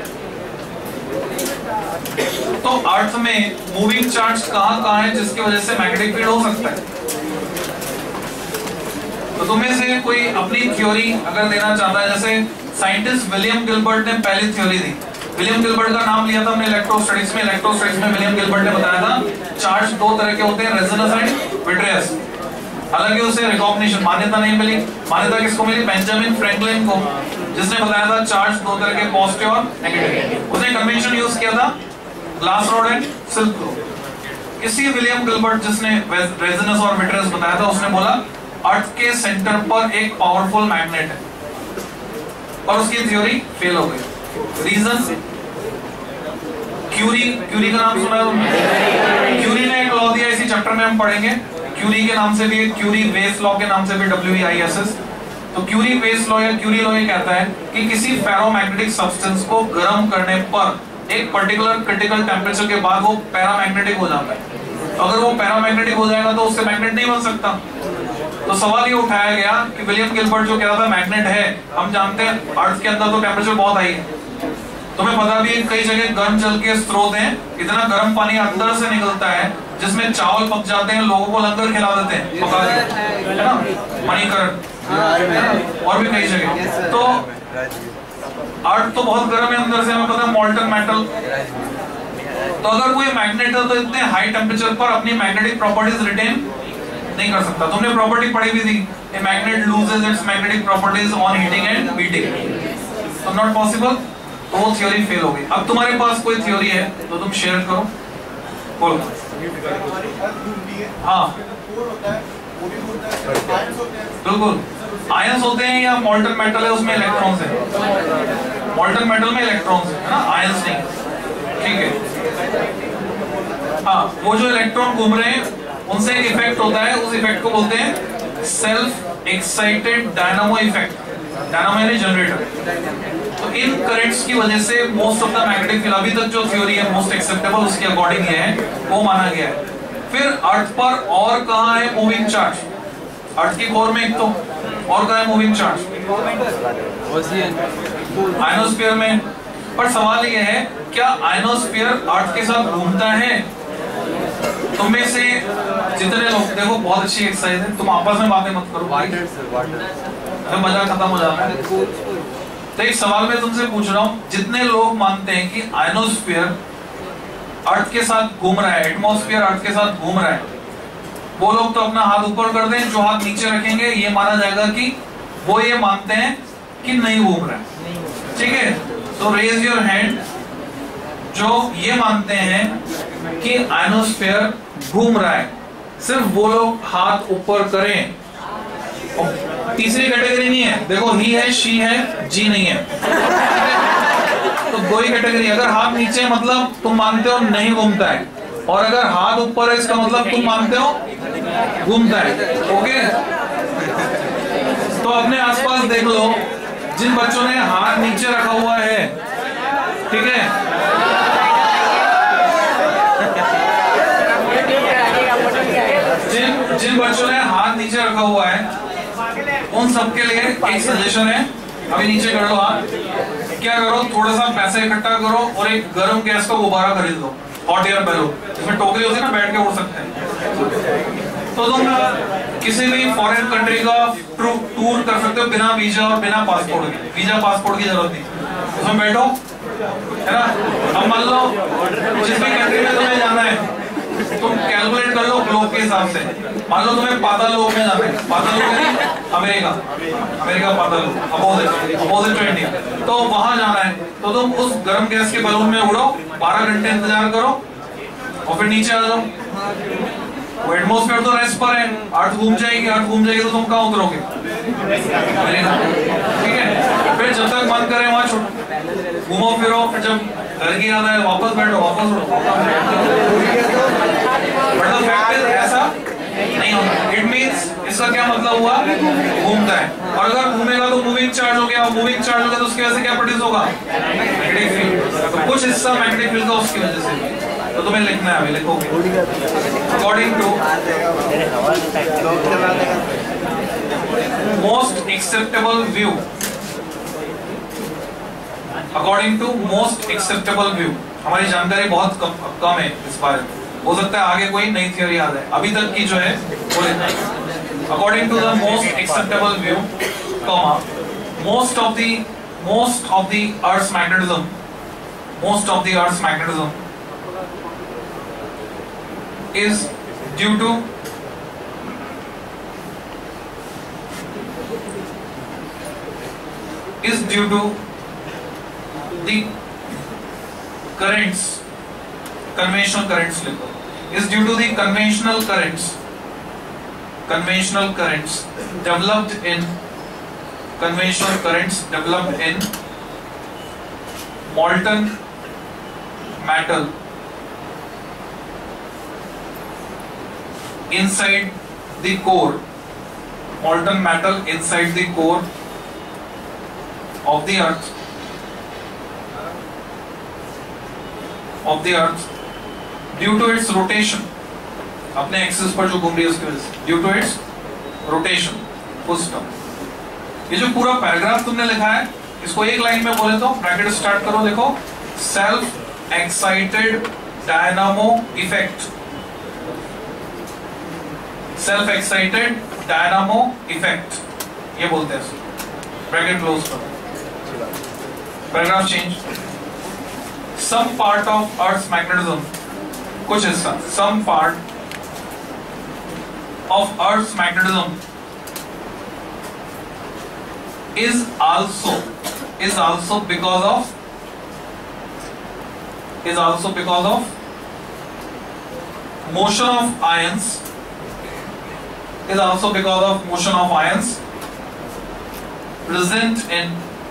तो अर्थ में मूविंग चार्ज कहां है जिसकी वजह से मैग्नेटिक फील्ड हो सकता है। तो तुम्हें से कोई अपनी थ्योरी अगर देना चाहता है, जैसे साइंटिस्ट विलियम गिलबर्ट ने पहली थ्योरी दी। विलियम गिलबर्ट का नाम लिया था हमने इलेक्ट्रोस्टैटिक्स में। इलेक्ट्रोस्टैटिक्स में विलियम गिलबर्ट ने बताया था चार्ज दो तरह के होते हैं, रेजोनेंस एंड विट्रियस। हालांकि उसे रिकॉग्निशन मान्यता नहीं मिली। मान्यता किसको मिली? बेंजामिन फ्रैंकलिन को, जिसने बताया था चार्ज दो तरह के, पॉजिटिव और नेगेटिव। उसने कन्वेंशन यूज किया था glass rod and silk rod. इसी विलियम गिलबर्ट जिसने रेजोनेंस और विट्रियस बताया था, उसने बोला अर्थ के सेंटर पर एक पावरफुल मैग्नेट है, और उसकी थ्योरी फेल हो गई। रीजन? क्यूरी का नाम सुना है तुमने? क्यूरी ने एक लॉ दिया, इसी चैप्टर में हम पढ़ेंगे। क्यूरी के नाम से भी, क्यूरी वेस लॉ के नाम से भी, WEISS। तो क्यूरी वेस लॉ या क्यूरी लॉ ये कहता है कि किसी फेरोमैग्नेटिक सब्सटेंस को गर्म करने पर एक पर्टिकुलर क्रिटिकल टेम्परेचर के बाद वो पैरामैग्नेटिक हो जाता है। अगर वो पैरामैग्नेटिक हो जाएगा तो उससे मैग्नेट नहीं बन सकता। तो सवाल ये उठाया गया कि विलियम गिलबर्ट जो कह रहा था मैग्नेट है, हम जानते हैं अर्थ के अंदर तो टेम्परेचर बहुत हाई है। तुम्हें पता भी है कई जगह गर्म जल के स्रोत हैं, इतना गर्म पानी अंदर से निकलता है जिसमें चावल पक जाते हैं, लोगों को लंगर खिला देते हैं, पका के, है ना, मणिकरण और भी कई जगह। तो अर्थ तो बहुत गर्म है अंदर से, हमें पता है, मॉल्टन मेटल। तो अगर कोई मैग्नेट है तो इतने हाई टेम्परेचर पर अपनी मैग्नेटिक प्रॉपर्टीज रिटेन नहीं कर सकता। तुमने प्रॉपर्टी पढ़ी भी थी, a magnet loses its magnetic properties on heating and beating. तो नॉट पॉसिबल। तो वो थ्योरी फेल हो गई। अब तुम्हारे पास कोई थ्योरी है तो तुम शेयर करो, बोलो। हाँ बिल्कुल, आयंस होते हैं या मॉल्टन मेटल है उसमें इलेक्ट्रॉन्स है। मॉल्टन मेटल में इलेक्ट्रॉन्स है ना, आयंस नहीं। ठीक है। हाँ, वो जो इलेक्ट्रॉन घूम रहे हैं उनसे एक इफेक्ट होता है, उस इफेक्ट को बोलते हैं self excited dynamo effect. Dynamo यानी जनरेटर। तो इन करंट्स की वजह से most of the magnetic field, अभी तक जो थ्योरी है मोस्ट एक्सेप्टेबल उसके अकॉर्डिंग है, वो माना गया है। फिर अर्थ पर और कहां है मूविंग चार्ज? अर्थ की कोर में एक तो, और कहां है मूविंग चार्ज? आयनोस्फीयर में। पर सवाल ये है, क्या आयनोस्फीयर अर्थ के साथ घूमता है? तुम में से जितने लोग, देखो बहुत अच्छी एक्सरसाइज है, तुम आपस में बातें मत करो, मजा खत्म हो जाता है। तो एक सवाल मैं तुमसे पूछ रहा हूं, जितने लोग मानते हैं कि आयनोस्फीयर अर्थ के साथ घूम रहा है, एटमॉस्फेयर अर्थ के साथ घूम रहा है, वो लोग तो अपना हाथ ऊपर कर दें। जो हाथ नीचे रखेंगे ये माना जाएगा कि वो ये मानते हैं कि नहीं घूम रहा है। ठीक है, तो रेज योर हैंड जो ये मानते हैं कि आयनोस्फीयर घूम रहा है। सिर्फ वो लोग हाथ ऊपर करें। तीसरी कैटेगरी नहीं है, देखो ही है, शी है, जी नहीं है। तो दो ही कैटेगरी, अगर हाथ नीचे मतलब तुम मानते हो नहीं घूमता है, और अगर हाथ ऊपर है इसका मतलब तुम मानते हो घूमता है। ओके, तो अपने आसपास देख लो, जिन बच्चों ने हाथ नीचे रखा हुआ है, ठीक है, जिन बच्चों ने हाथ नीचे रखा हुआ है उन सबके लिए एक सजेशन है, अभी नीचे कर लो हाथ। क्या करो, थोड़ा सा पैसे इकट्ठा करो और एक गर्म गैस का गुब्बारा खरीद लो, हॉट एयर बैलून, इसमें टोकरी होती है ना, बैठ के उड़ सकते हैं। तो तुम किसी भी फॉरेन कंट्री का टूर कर सकते हो बिना वीजा और बिना पासपोर्ट के। वीजा पासपोर्ट की जरूरत नहीं, उसमें बैठो, है ना। अब मान लो जिस भी कंट्री में तुम्हें जाना है, तुम कैलकुलेट कर लो ग्लोब के हिसाब से। मान लो तुम्हें पाताल लोक में जाना है, पाताल लोक है अमेरिका पाताल लोक, अपोजिट टू इंडिया, तो वहां जाना है। तो तुम उस गर्म गैस के बलून में उड़ो, 12 घंटे इंतजार करो और फिर नीचे आ जाओ। वो एटमॉस्फेयर तो रेस्ट पर है, अर्थ घूम जाएगी तो तुम कहाँ उतरोगे? ठीक है, फिर जब तक मन करे वहां घूमो फिरो, फिर जब घर की याद आए वापस बैठो, वापस उठो। बट द फैक्ट इज ऐसा नहीं होता। इट मींस इसका क्या मतलब हुआ? घूमता है। और अगर घूमेगा तो मूविंग चार्ज हो गया, और मूविंग चार्ज हो गया तो उसकी वजह से क्या प्रोड्यूस होगा? Magnetic field. तो कुछ हिस्सा मैग्नेटिक फील्ड का उसकी वजह से। तो तुम्हें लिखना है, अभी लिखोगे according to most acceptable view. According to most acceptable view, हमारी जानकारी बहुत कम है इस बारे में। हो सकता है आगे कोई नई थ्योरी आ जाए, अभी तक की जो है वो according to the most acceptable view, comma, most of the Earth's magnetism is due to the currents, conventional currents is due to the conventional currents developed in molten metal inside the core of the earth due to its rotation, अपने axis पर जो घूम रही है उसकी वजह से, due to its rotation. Full stop. ये जो पूरा पैराग्राफ तुमने लिखा है इसको एक लाइन में बोले तो ब्रैकेट स्टार्ट करो, देखो, self excited dynamo effect, self excited dynamo effect, ये बोलते हैं। ब्रैकेट क्लोज करो, paragraph change. Some part of earth's magnetism, कुछ हिस्सा, some part of Earth's magnetism is also because of motion of ions, present in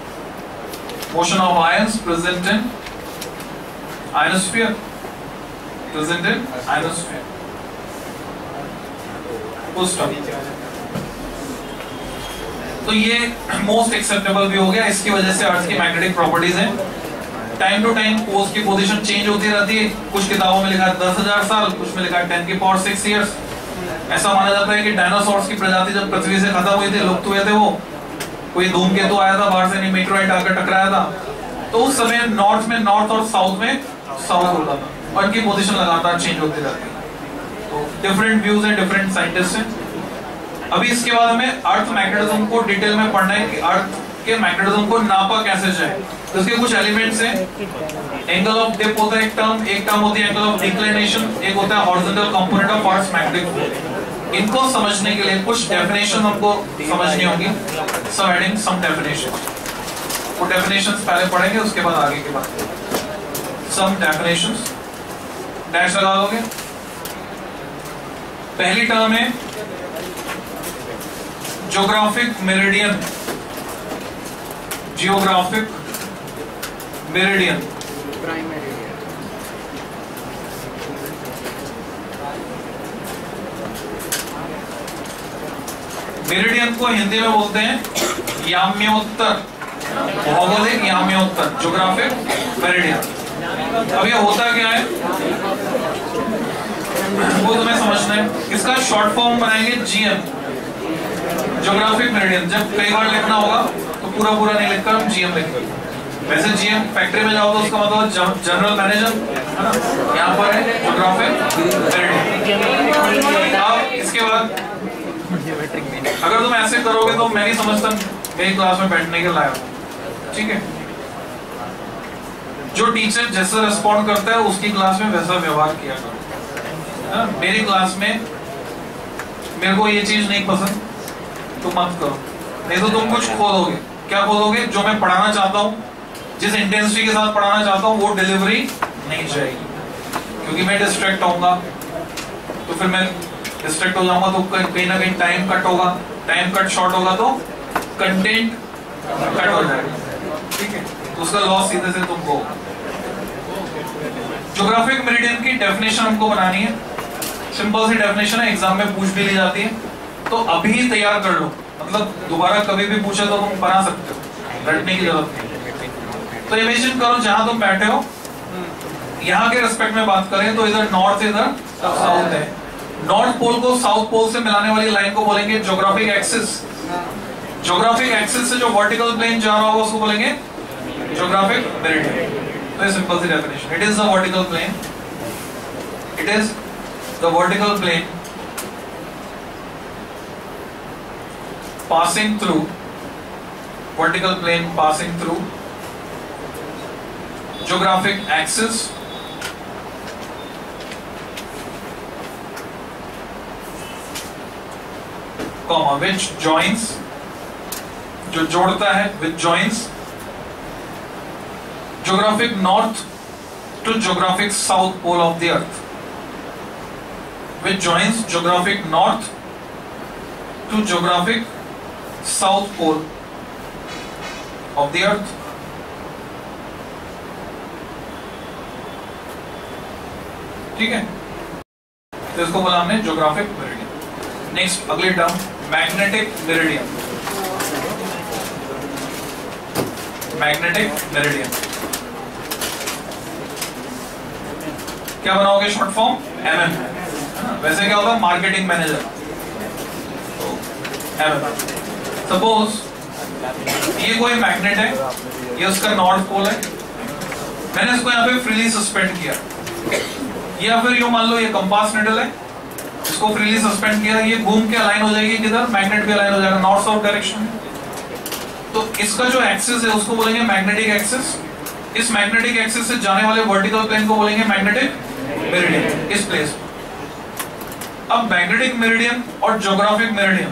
ionosphere, तो ये most acceptable भी हो गया। इसकी वजह से अर्थ की मैग्नेटिक प्रॉपर्टीज हैं, टाइम टू टाइम पोल्स की पोजीशन चेंज होती रहती है। कुछ किताबों में लिखा है 10,000 साल, कुछ में लिखा है 10 की पावर 6 इयर्स। ऐसा माना जाता है कि डायनासोर्स की प्रजाति जब पृथ्वी से खत्म हुई थी, लुप्त हुए थे, वो कोई धूमकेतु आया था बाहर से, मीटरॉइड आकर टकराया था, तो उस समय नॉर्थ में नॉर्थ और साउथ में साउथ होता था। अर्थ की पोजीशन लगातार चेंज होती रहती है। डिफरेंट व्यूज है, डिफरेंट साइंटिस्ट हैं। अभी इसके बाद हमें अर्थ मैग्नेटिज्म को डिटेल में पढ़ना है कि अर्थ के मैग्नेटिज्म को नापा कैसे जाए। तो इसके कुछ एलिमेंट्स हैं। एंगल ऑफ डिप होता है एक टर्म होती है एंगल ऑफ डिक्लिनेशन, एक होता है horizontal component of earth's magnetic field. इनको समझने के लिए कुछ डेफिनेशन हमको समझनी होगी। सो एडिंग सम डेफिनेशन, वो डेफिनेशंस पहले पढ़ेंगे, उसके बाद आगे की बात। सम डेफिनेशंस, डैश लगा दोगे। पहली टर्म है ज्योग्राफिक मेरिडियन, मेरिडियन को हिंदी में बोलते हैं याम्योत्तर, भौगोलिक याम्योत्तर, ज्योग्राफिक मेरिडियन। अब ये होता क्या है वो तुम्हें समझना है। इसका शॉर्ट फॉर्म बनाएंगे GM, ज्योग्राफिक मेरिडियन। जब कई बार लिखना होगा तो पूरा नहीं लिखकर हम GM लिखेंगे। वैसे GM फैक्ट्री में जाओ तो उसका मतलब जनरल मैनेजर है ना, यहाँ पर है ज्योग्राफिक मेरिडियन। अब इसके बाद अगर तुम ऐसे करोगे तो मैं नहीं समझता मेरी क्लास में बैठने के लायक, ठीक है। जो टीचर जैसा रिस्पॉन्ड करता है उसकी क्लास में वैसा व्यवहार किया करो। मेरी क्लास में मेरे को ये चीज नहीं पसंद तो मत करो, नहीं तो तुम कुछ खोलोगे। क्या खोलोगे? जो मैं पढ़ाना चाहता हूँ, जिस इंटेंसिटी के साथ पढ़ाना चाहता हूँ वो डिलीवरी नहीं जाएगी, क्योंकि मैं डिस्ट्रैक्ट होऊंगा। तो फिर मैं डिस्ट्रैक्ट हो जाऊंगा तो कहीं ना कहीं टाइम कट होगा, टाइम कट शॉर्ट होगा तो कंटेंट कट हो जाएगा, ठीक है। तो उसका लॉस सीधे से तुमको। ज्योग्राफिक मेरिडियन की डेफिनेशन हमको बनानी है। सिंपल सी डेफिनेशन है, एग्जाम में पूछ भी ली जाती है, तो अभी तैयार कर लो, मतलब दोबारा कभी भी पूछे तो तुम बना सकते हो, रटने की जरूरत नहीं। तो इमेजिन करो जहां तुम बैठे हो, यहाँ के रेस्पेक्ट में बात करें तो इधर नॉर्थ, इधर साउथ है। नॉर्थ पोल को साउथ पोल से मिलाने वाली लाइन को बोलेंगे ज्योग्राफिक एक्सिस। ज्योग्राफिक एक्सिस से जो वर्टिकल प्लेन जा रहा होगा उसको बोलेंगे ज्योग्राफिक मेरिडियन। तो ये सिंपल सी definition, it is the vertical plane, it is the vertical plane passing through, vertical plane passing through geographic axis comma which joins, जो जोड़ता है, which joins geographic north to geographic south pole of the earth, which joins geographic north to geographic south pole of the earth. ठीक है, तो इसको बोला हमने geographic meridian. Next अगली term magnetic meridian. Magnetic meridian क्या बनाओगे शॉर्ट फॉर्म? एमएम। वैसे क्या होगा? Marketing manager. एमएम। सपोज ये कोई मैग्नेट है, ये उसका नॉर्थ पोल है, मैंने इसको यहाँ पे फ्रीली सस्पेंड किया, या फिर यूं मान लो ये कंपास निडल है, इसको फ्रीली सस्पेंड किया, ये घूम के अलाइन हो जाएगी किधर? मैग्नेट भी अलाइन हो जाएगा नॉर्थ साउथ डायरेक्शन में। तो इसका जो एक्सिस है उसको बोलेंगे मैग्नेटिक एक्सिस। इस मैग्नेटिक एक्सिस से जाने वाले वर्टिकल प्लेन को बोलेंगे मैग्नेटिक मेरिडियन। इस प्लेस अब मैग्नेटिक मेरिडियन और ज्योग्राफिक मेरिडियन,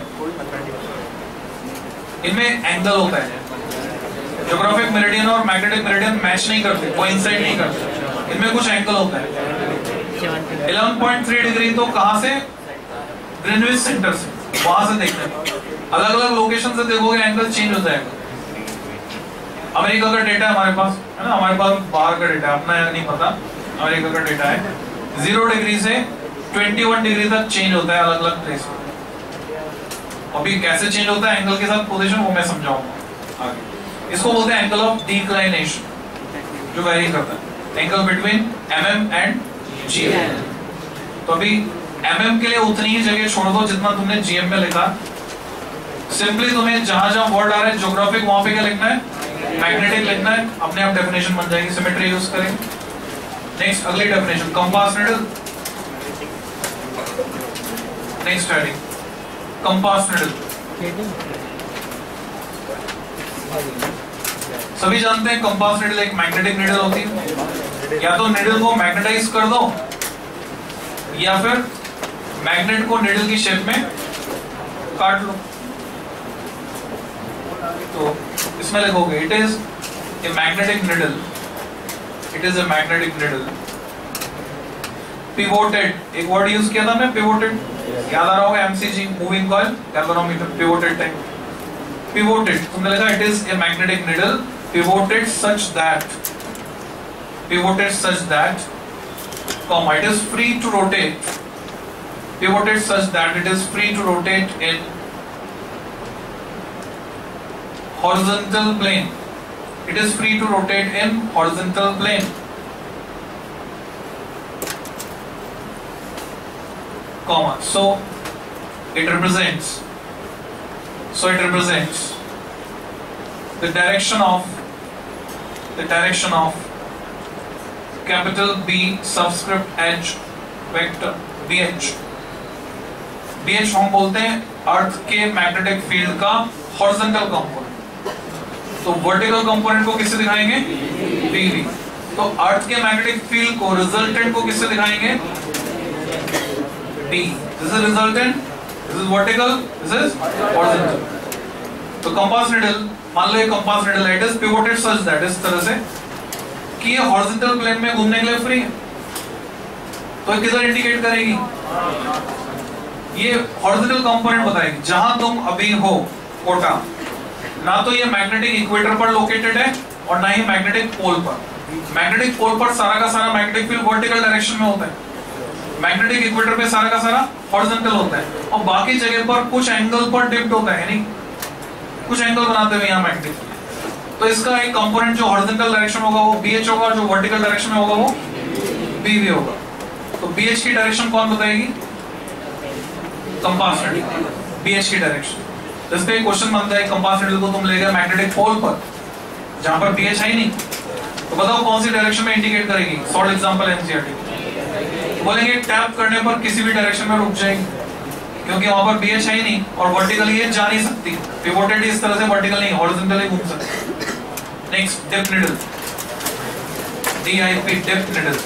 इनमें एंगल होता है। ज्योग्राफिक मेरिडियन और मैग्नेटिक मेरिडियन मैच नहीं करते, कोइंसाइड नहीं करते, इनमें कुछ एंगल होता है। 11.3 डिग्री तो कहां से? ग्रीनविच सेंटर से, वहां से देखते हैं। अलग अलग लोकेशन से देखोगे एंगल चेंज हो जाएगा। अमेरिका का डेटा हमारे पास है ना, हमारे पास बाहर का डेटा अपना नहीं पता, अमेरिका का डेटा है 0 डिग्री से 21 डिग्री तक चेंज होता है अलग अलग प्लेस में। अभी कैसे चेंज होता है एंगल के साथ पोजीशन, वो मैं समझाऊंगा आगे। इसको बोलते हैं एंगल ऑफ डिक्लाइनेशन, जो वेरी करता है, angle between MM and GM. तो अभी एमएम के लिए उतनी ही जगह छोड़ दो जितना तुमने जीएम में लिखा। सिंपली तुम्हें जहां जहां वर्ड आ रहा है ज्योग्राफिक, वहां पे क्या लिखना है? मैग्नेटिक लिखना है, अपने आप डेफिनेशन बन जाएगी, सिमेट्री यूज करेंगे। नेक्स्ट अगली definition compass needle. Next heading compass needle. सभी जानते हैं कंपास निडल एक मैग्नेटिक निडल होती है। या तो निडल को मैग्नेटाइज कर दो, या फिर मैग्नेट को निडल की शेप में काट लो। तो इसमें लिखोगे it is a magnetic needle, it is a magnetic needle pivoted. एक वर्ड यूज किया था मैं, पिवोटेड, याद आ रहा होगा, MCG, moving coil, galvanometer, pivoted type. Pivoted तुमने लिखा it is a magnetic needle pivoted such that comma it is free to rotate, pivoted such that it is free to rotate in horizontal plane, it is free to rotate in horizontal plane, comma so it represents the direction of capital B subscript H vector BH। BH हम बोलते हैं earth के magnetic field का horizontal component. तो vertical component को किससे दिखाएंगे? BV। तो अर्थ के मैग्नेटिक फील्ड को, रिजल्टेंट को किससे दिखाएंगे? B। This is resultant, this is vertical, this is horizontal. तो कंपास निडल, मान लो ये कंपास निडल है, it is pivoted such that, इस तरह से कि ये हॉरिजॉन्टल प्लेन में घूमने के लिए फ्री है। तो ये किधर इंडिकेट करेगी? ये हॉरिजॉन्टल कंपोनेंट बताएगी जहां तुम अभी हो कोटा। ना तो ये मैग्नेटिक इक्वेटर पर लोकेटेड है और ना ही मैग्नेटिक पोल पर। मैग्नेटिक पोल पर सारा का सारा मैग्नेटिक फील्ड वर्टिकल डायरेक्शन में होता है, मैग्नेटिक इक्वेटर पे सारा का सारा हॉरिजॉन्टल होता है, और बाकी जगह पर कुछ एंगल पर डिप्ट होता है, यानी कुछ एंगल बनाते हुए यहाँ मैग्नेटिक। तो इसका एक कंपोनेंट जो हॉरिजॉन्टल डायरेक्शन होगा वो BH होगा, जो वर्टिकल डायरेक्शन में होगा वो BV होगा। तो BH की डायरेक्शन कौन बताएगी? कंपास निडल, BH की डायरेक्शन। तो इस पे एक क्वेश्चन बनता है, कंपास निडल को तुम ले गए मैग्नेटिक पोल पर जहां पर BH है ही नहीं, तो बताओ कौन सी डायरेक्शन में इंडिकेट करेगी? शॉर्ट एग्जांपल एनसीईआरटी बोलेंगे टैप करने पर किसी भी डायरेक्शन में रुक जाएगी, क्योंकि वहां पर BH है ही नहीं और वर्टिकली ये जा नहीं सकती, पिवोटेड इस तरह से वर्टिकल नहीं, हॉरिजॉन्टली घूम सकती। Next dip needle, DIP dip needle,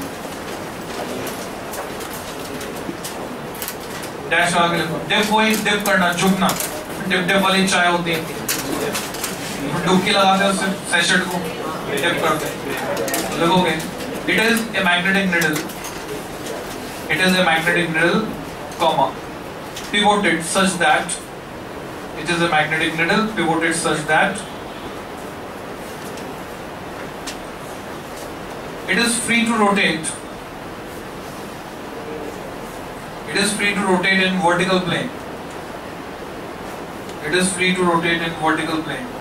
dash आगे लिखो। डिप वही डिप करना, झुकना, डिप डिप वाली चाय होती है, डुबकी लगाते हैं उससे सैशेट को डिप करते हैं, लिखोगे it is a magnetic needle, it is a magnetic needle, comma pivoted such that it is a magnetic needle pivoted such that it is free to rotate, it is free to rotate in vertical plane, it is free to rotate in vertical plane,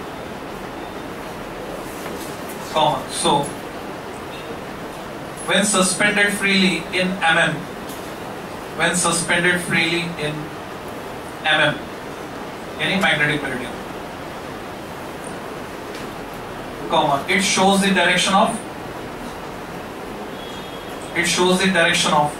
comma so when suspended freely in mm, when suspended freely in mm, any magnetic meridian, comma it shows the direction of, it shows the direction of।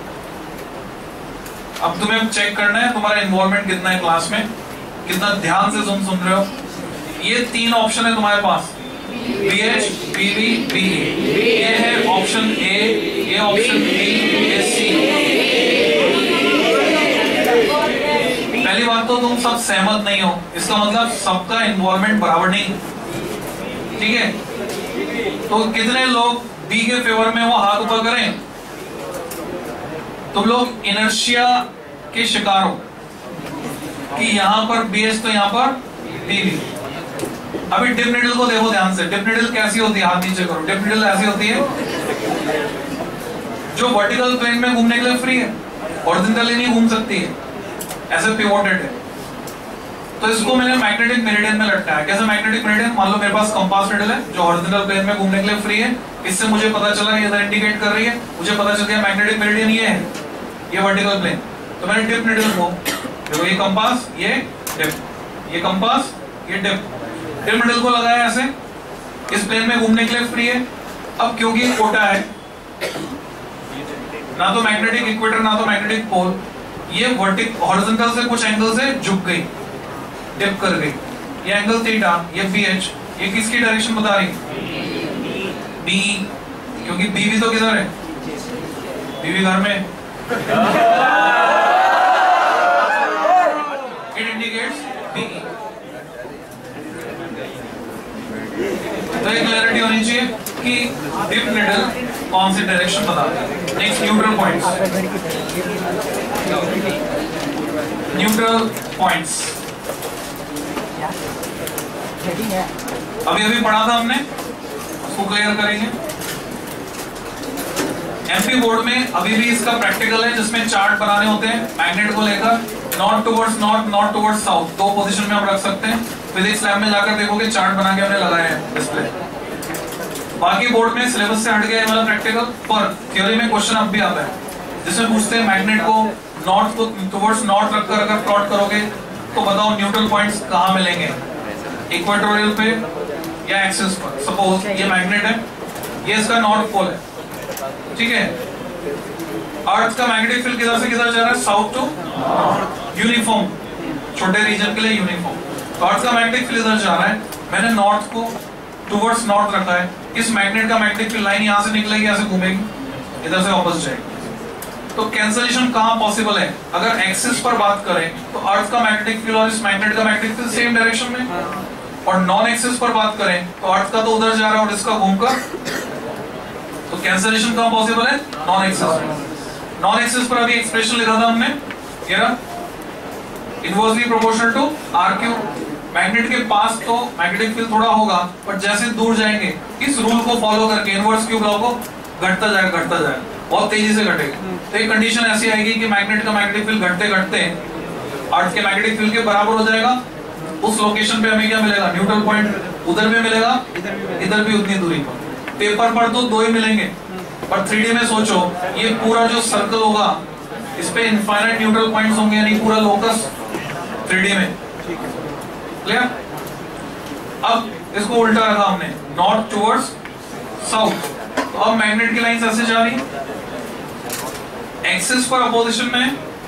अब तुम्हें check करना है तुम्हारा involvement कितना है class में, कितना ध्यान से तुम सुन रहे हो। ये तीन ऑप्शन है तुम्हारे पास, BH, BB, BE, ये है ऑप्शन A, ये ऑप्शन B, ये C। पहली बात तो तुम सब सहमत नहीं हो, इसका मतलब सबका इन्वॉल्वमेंट बराबर नहीं, ठीक है। तो कितने लोग बी के फेवर में वो हाथ ऊपर करें। तुम लोग इनर्शिया के शिकार हो कि यहां पर BH तो यहां पर BB। अभी डिप निडल को देखो ध्यान से, डिप निडल कैसी होती है, हाथ नीचे करो। डिप निडल ऐसी होती है जो वर्टिकल प्लेन में घूमने के लिए फ्री है, हॉरिजॉन्टली नहीं घूम सकती है, ऐसे पिवोटेड है। तो इसको मैंने मैग्नेटिक मेरिडियन में लटकाया। कैसे मैग्नेटिक मेरिडियन, मान लो मेरे पास कंपास निडल है जो हॉरिजॉन्टल प्लेन में घूमने के लिए फ्री है, इससे मुझे पता चला ये इधर इंडिकेट कर रही है, मुझे पता चल गया मैग्नेटिक मेरिडियन ये है, ये वर्टिकल प्लेन। तो मैंने डिप निडल को देखो, ये कंपास, ये डिप, ये कंपास, ये डिप, डिप निडल को लगाया ऐसे, इस प्लेन में घूमने के लिए फ्री है। अब क्योंकि ये कोटा है, ना तो मैग्नेटिक इक्वेटर ना तो मैग्नेटिक पोल, ये वर्टिक हॉरिजॉन्टल से कुछ एंगल से झुक गई, डिप कर गई, ये एंगल थीटा, ये BH, ये किसकी डायरेक्शन बता रही, BE, क्योंकि BB तो किधर है, BB घर में, इट इंडिकेट्स BE। तो एक क्लैरिटी होनी चाहिए कि डिप निडल कौन सी डायरेक्शन बताता है। Next neutral points, neutral points अभी अभी पढ़ा था हमने, उसको क्लियर करेंगे। MP बोर्ड में अभी भी इसका प्रैक्टिकल है जिसमें चार्ट बनाने होते हैं मैग्नेट को लेकर, north towards north, north towards south, दो पोजीशन में हम रख सकते हैं। फिजिक्स लैब में जाकर देखोगे चार्ट बना के हमने लगाए हैं डिस्प्ले। बाकी बोर्ड में सिलेबस से हट गया है वाला प्रैक्टिकल, पर थ्योरी में क्वेश्चन अब भी आता है जिसमें पूछते हैं मैग्नेट को नॉर्थ को टुवर्ड्स नॉर्थ रखकर अगर प्लॉट करोगे तो बताओ न्यूट्रल पॉइंट्स कहाँ मिलेंगे, इक्वेटोरियल पे या एक्सिस पर। सपोज ये मैग्नेट है, ये इसका नॉर्थ पोल है, ठीक है। अर्थ का मैग्नेटिक फील्ड किधर से किधर जा रहा है, साउथ टू यूनिफॉर्म, छोटे रीजन के लिए यूनिफॉर्म। तो अर्थ का मैग्नेटिक फील्ड इधर जा रहा है, मैंने नॉर्थ को टुवर्ड्स नॉर्थ रखा है। इस मैग्नेट का मैग्नेटिक फील्ड लाइन यहाँ से निकलेगी, यहाँ से घूमेगी, इधर से वापस जाएगी। तो कैंसलेशन कहाँ पॉसिबल है, अगर एक्सिस पर बात करें तो अर्थ का मैग्नेटिक फील्ड और इस मैग्नेट का मैग्नेटिक फील्ड सेम डायरेक्शन में, और नॉन एक्सिस पर बात करें तो अर्थ का तो उधर जा रहा है और इसका घूमकर, तो कैंसलेशन कहाँ पॉसिबल है, नॉन एक्सिस। नॉन एक्सिस पर अभी एक्सप्रेशन लिखा था हमने, ये रहा, inversely proportional to R cube. Magnet के पास तो मैग्नेटिक फील्ड थोड़ा होगा, पर जैसे दूर जाएंगे इस रूल को फॉलो करके इनवर्स क्यूब लॉ को घटता जाएगा, बहुत तेजी से घटेगा। तो ये कंडीशन ऐसी आएगी कि मैग्नेट का मैग्नेटिक फील्ड घटते घटते अर्थ के मैग्नेटिक फील्ड के बराबर हो जाएगा। उस लोकेशन पे हमें क्या मिलेगा, न्यूट्रल पॉइंट उधर भी मिलेगा, इधर भी उतनी दूरी पर। पेपर पर तो दो ही मिलेंगे, पर 3D में सोचो, ये पूरा जो सर्कल होगा इस पे इनफाइनाइट न्यूट्रल पॉइंट्स होंगे, यानी पूरा लोकस 3D में, क्लियर। अब इसको उल्टा रखा हमने, नॉर्थ टुवर्ड्स साउथ। तो अब मैग्नेट की लाइंस ऐसे जा रही है, एक्सिस पर अपोजिशन में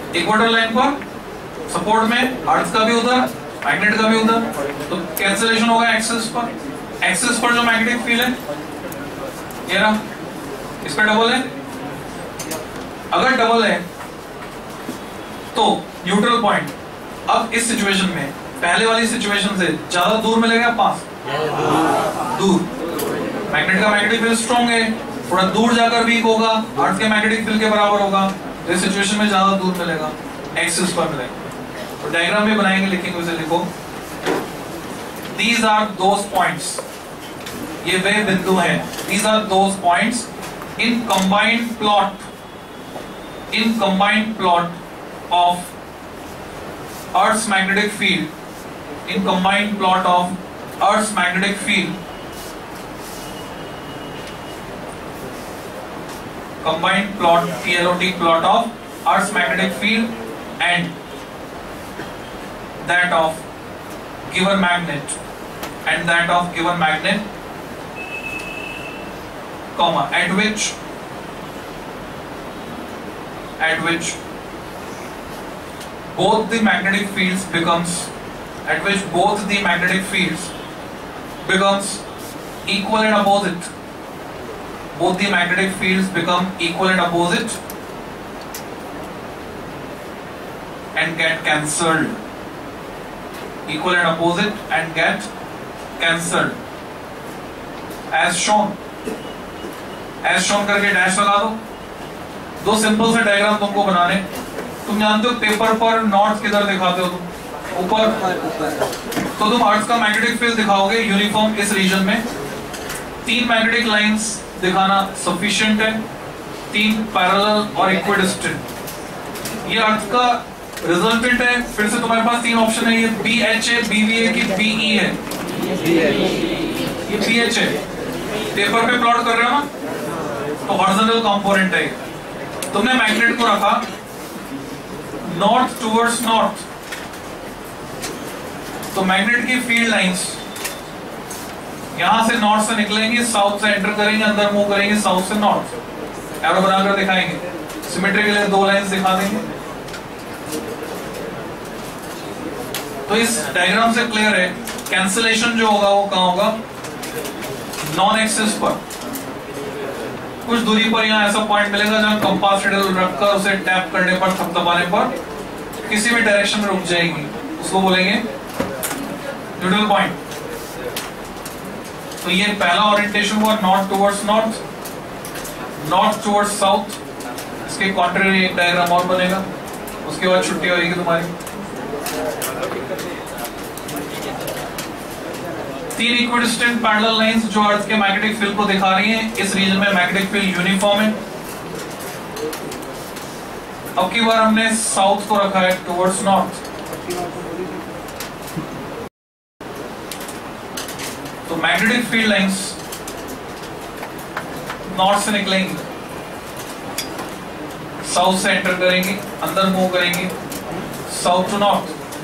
इक्वेटर लाइन पर सपोर्ट में, अर्थ का भी उधर, मैग्नेट का भी उधर, तो कैंसिलेशन होगा एक्सिस पर। एक्सिस पर जो मैग्नेटिक फील्ड है ये रहा, इस पे डबल है। अगर डबल है तो न्यूट्रल पॉइंट अब इस सिचुएशन में पहले वाली सिचुएशन से ज्यादा दूर मिलेगा, पास दूर। मैग्नेट का मैग्नेटिक फील्ड स्ट्रॉन्ग है, थोड़ा दूर जाकर वीक होगा, अर्थ के मैग्नेटिक फील्ड के बराबर होगा, तो इस सिचुएशन में ज्यादा दूर मिलेगा, एक्सिस पर मिलेगा। तो डायग्राम भी बनाएंगे, लिखेंगे, उसे लिखो। These are those points, ये वे बिंदु हैं। These are those points in combined plot of Earth's magnetic field, in combined plot of Earth's magnetic field, combined plot, PLOT, plot of Earth's magnetic field and that of given magnet, comma, at which both the magnetic fields becomes equal and opposite. Both the magnetic fields become equal and opposite and get cancelled. Equal and opposite and get cancelled. As shown करके dash लगा दो। दो simple से diagram तुमको बनाने। तुम जानते हो पेपर पर नॉर्थ किधर दिखाते हो तुम? ऊपर। तो तुम अर्थ का मैग्नेटिक फील्ड दिखाओगे यूनिफॉर्म इस रीजन में। 3 मैग्नेटिक लाइंस दिखाना सफिशिएंट है, 3 पैरेलल और इक्विडिस्टेंट। ये अर्थ का रिजल्टेंट है। फिर से तुम्हारे पास 3 ऑप्शन है, ये BH है, BV है कि BE है। ये BH है, पेपर पे प्लॉट कर रहे हो ना, तो हॉरिजॉन्टल कंपोनेंट है। तुमने मैग्नेट को रखा नॉर्थ टुवर्ड्स नॉर्थ, तो मैग्नेट की फील्ड लाइंस यहां से नॉर्थ से निकलेंगे, साउथ से एंटर करेंगे, अंदर मूव करेंगे, साउथ से नॉर्थ। एरो बनाकर दिखाएंगे, सिमेट्री के लिए 2 लाइंस दिखा देंगे। तो इस डायग्राम से क्लियर है, कैंसिलेशन जो होगा वो कहां होगा? नॉन एक्सिस पर। कुछ दूरी पर यहाँ ऐसा पॉइंट मिलेगा जहां कंपास नीडल रखकर उसे टैप करने पर, थपथपाने पर किसी भी डायरेक्शन में रुक जाएगी, उसको बोलेंगे न्यूट्रल पॉइंट। तो ये पहला ओरिएंटेशन हुआ north towards north, north towards south. इसके कॉन्ट्रेरी एक डायग्राम और बनेगा, उसके बाद छुट्टी होगी तुम्हारी। 3 इक्विडिस्टेंट पैरेलल लाइंस जो अर्थ के मैग्नेटिक फील्ड को दिखा रही हैं। इस रीजन में मैग्नेटिक फील्ड यूनिफॉर्म है। अब की बार हमने साउथ को रखा है टुवर्ड्स नॉर्थ, तो मैग्नेटिक फील्ड लाइंस नॉर्थ से निकलेंगी, साउथ से एंटर करेंगी, अंदर मूव करेंगी, साउथ टू नॉर्थ।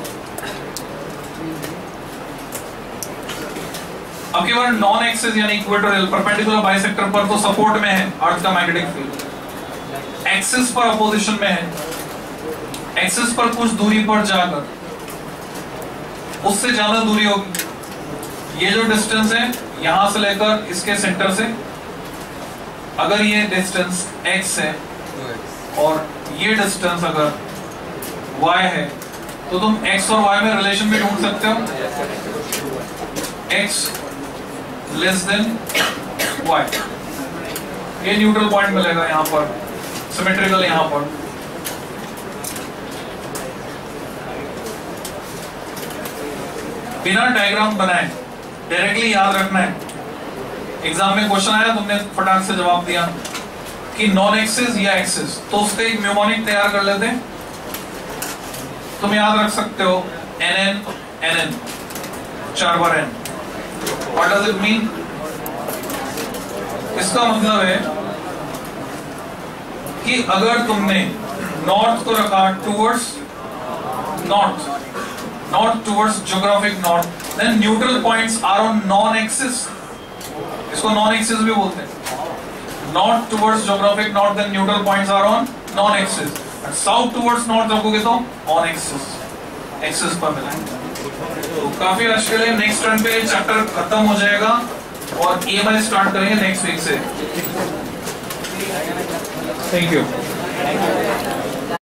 अब की बार नॉन एक्सिस यानी इक्वेटोरियल परपेंडिकुलर बाइसेक्टर पर तो सपोर्ट में है अर्थ का मैग्नेटिक फील्ड, एक्सिस पर अपोजिशन में है। एक्सिस पर कुछ दूरी पर जाकर उससे ज्यादा दूरी होगी। ये जो डिस्टेंस है यहां से लेकर इसके सेंटर से, अगर ये डिस्टेंस x है और ये डिस्टेंस अगर y है, तो तुम x और y में रिलेशन भी ढूंढ सकते हो। x लेस देन y, ये न्यूट्रल पॉइंट मिलेगा यहां पर, सिमेट्रिकल यहां पर। बिना डायग्राम बनाए डायरेक्टली याद रखना है। एग्जाम में क्वेश्चन आया, तुमने फटाक से जवाब दिया कि नॉन एक्सिस या एक्सिस, तो उसका एक म्यूमोनिक तैयार कर लेते हैं। तुम याद रख सकते हो NN NN 4 bar N। What does it mean? इसका मतलब है कि अगर तुमने नॉर्थ को रखा towards north, north towards geographic north, then neutral points are on non axis. इसको नॉन एक्सिस भी बोलते हैं। North towards geographic north, then neutral points are on non axis. South towards north रखोगे तो ऑन एक्सिस पर मिलाएंगे। तो काफी आज के लिए नेक्स्ट टर्न पे चैप्टर खत्म हो जाएगा और EMI स्टार्ट करेंगे नेक्स्ट वीक से। Thank you.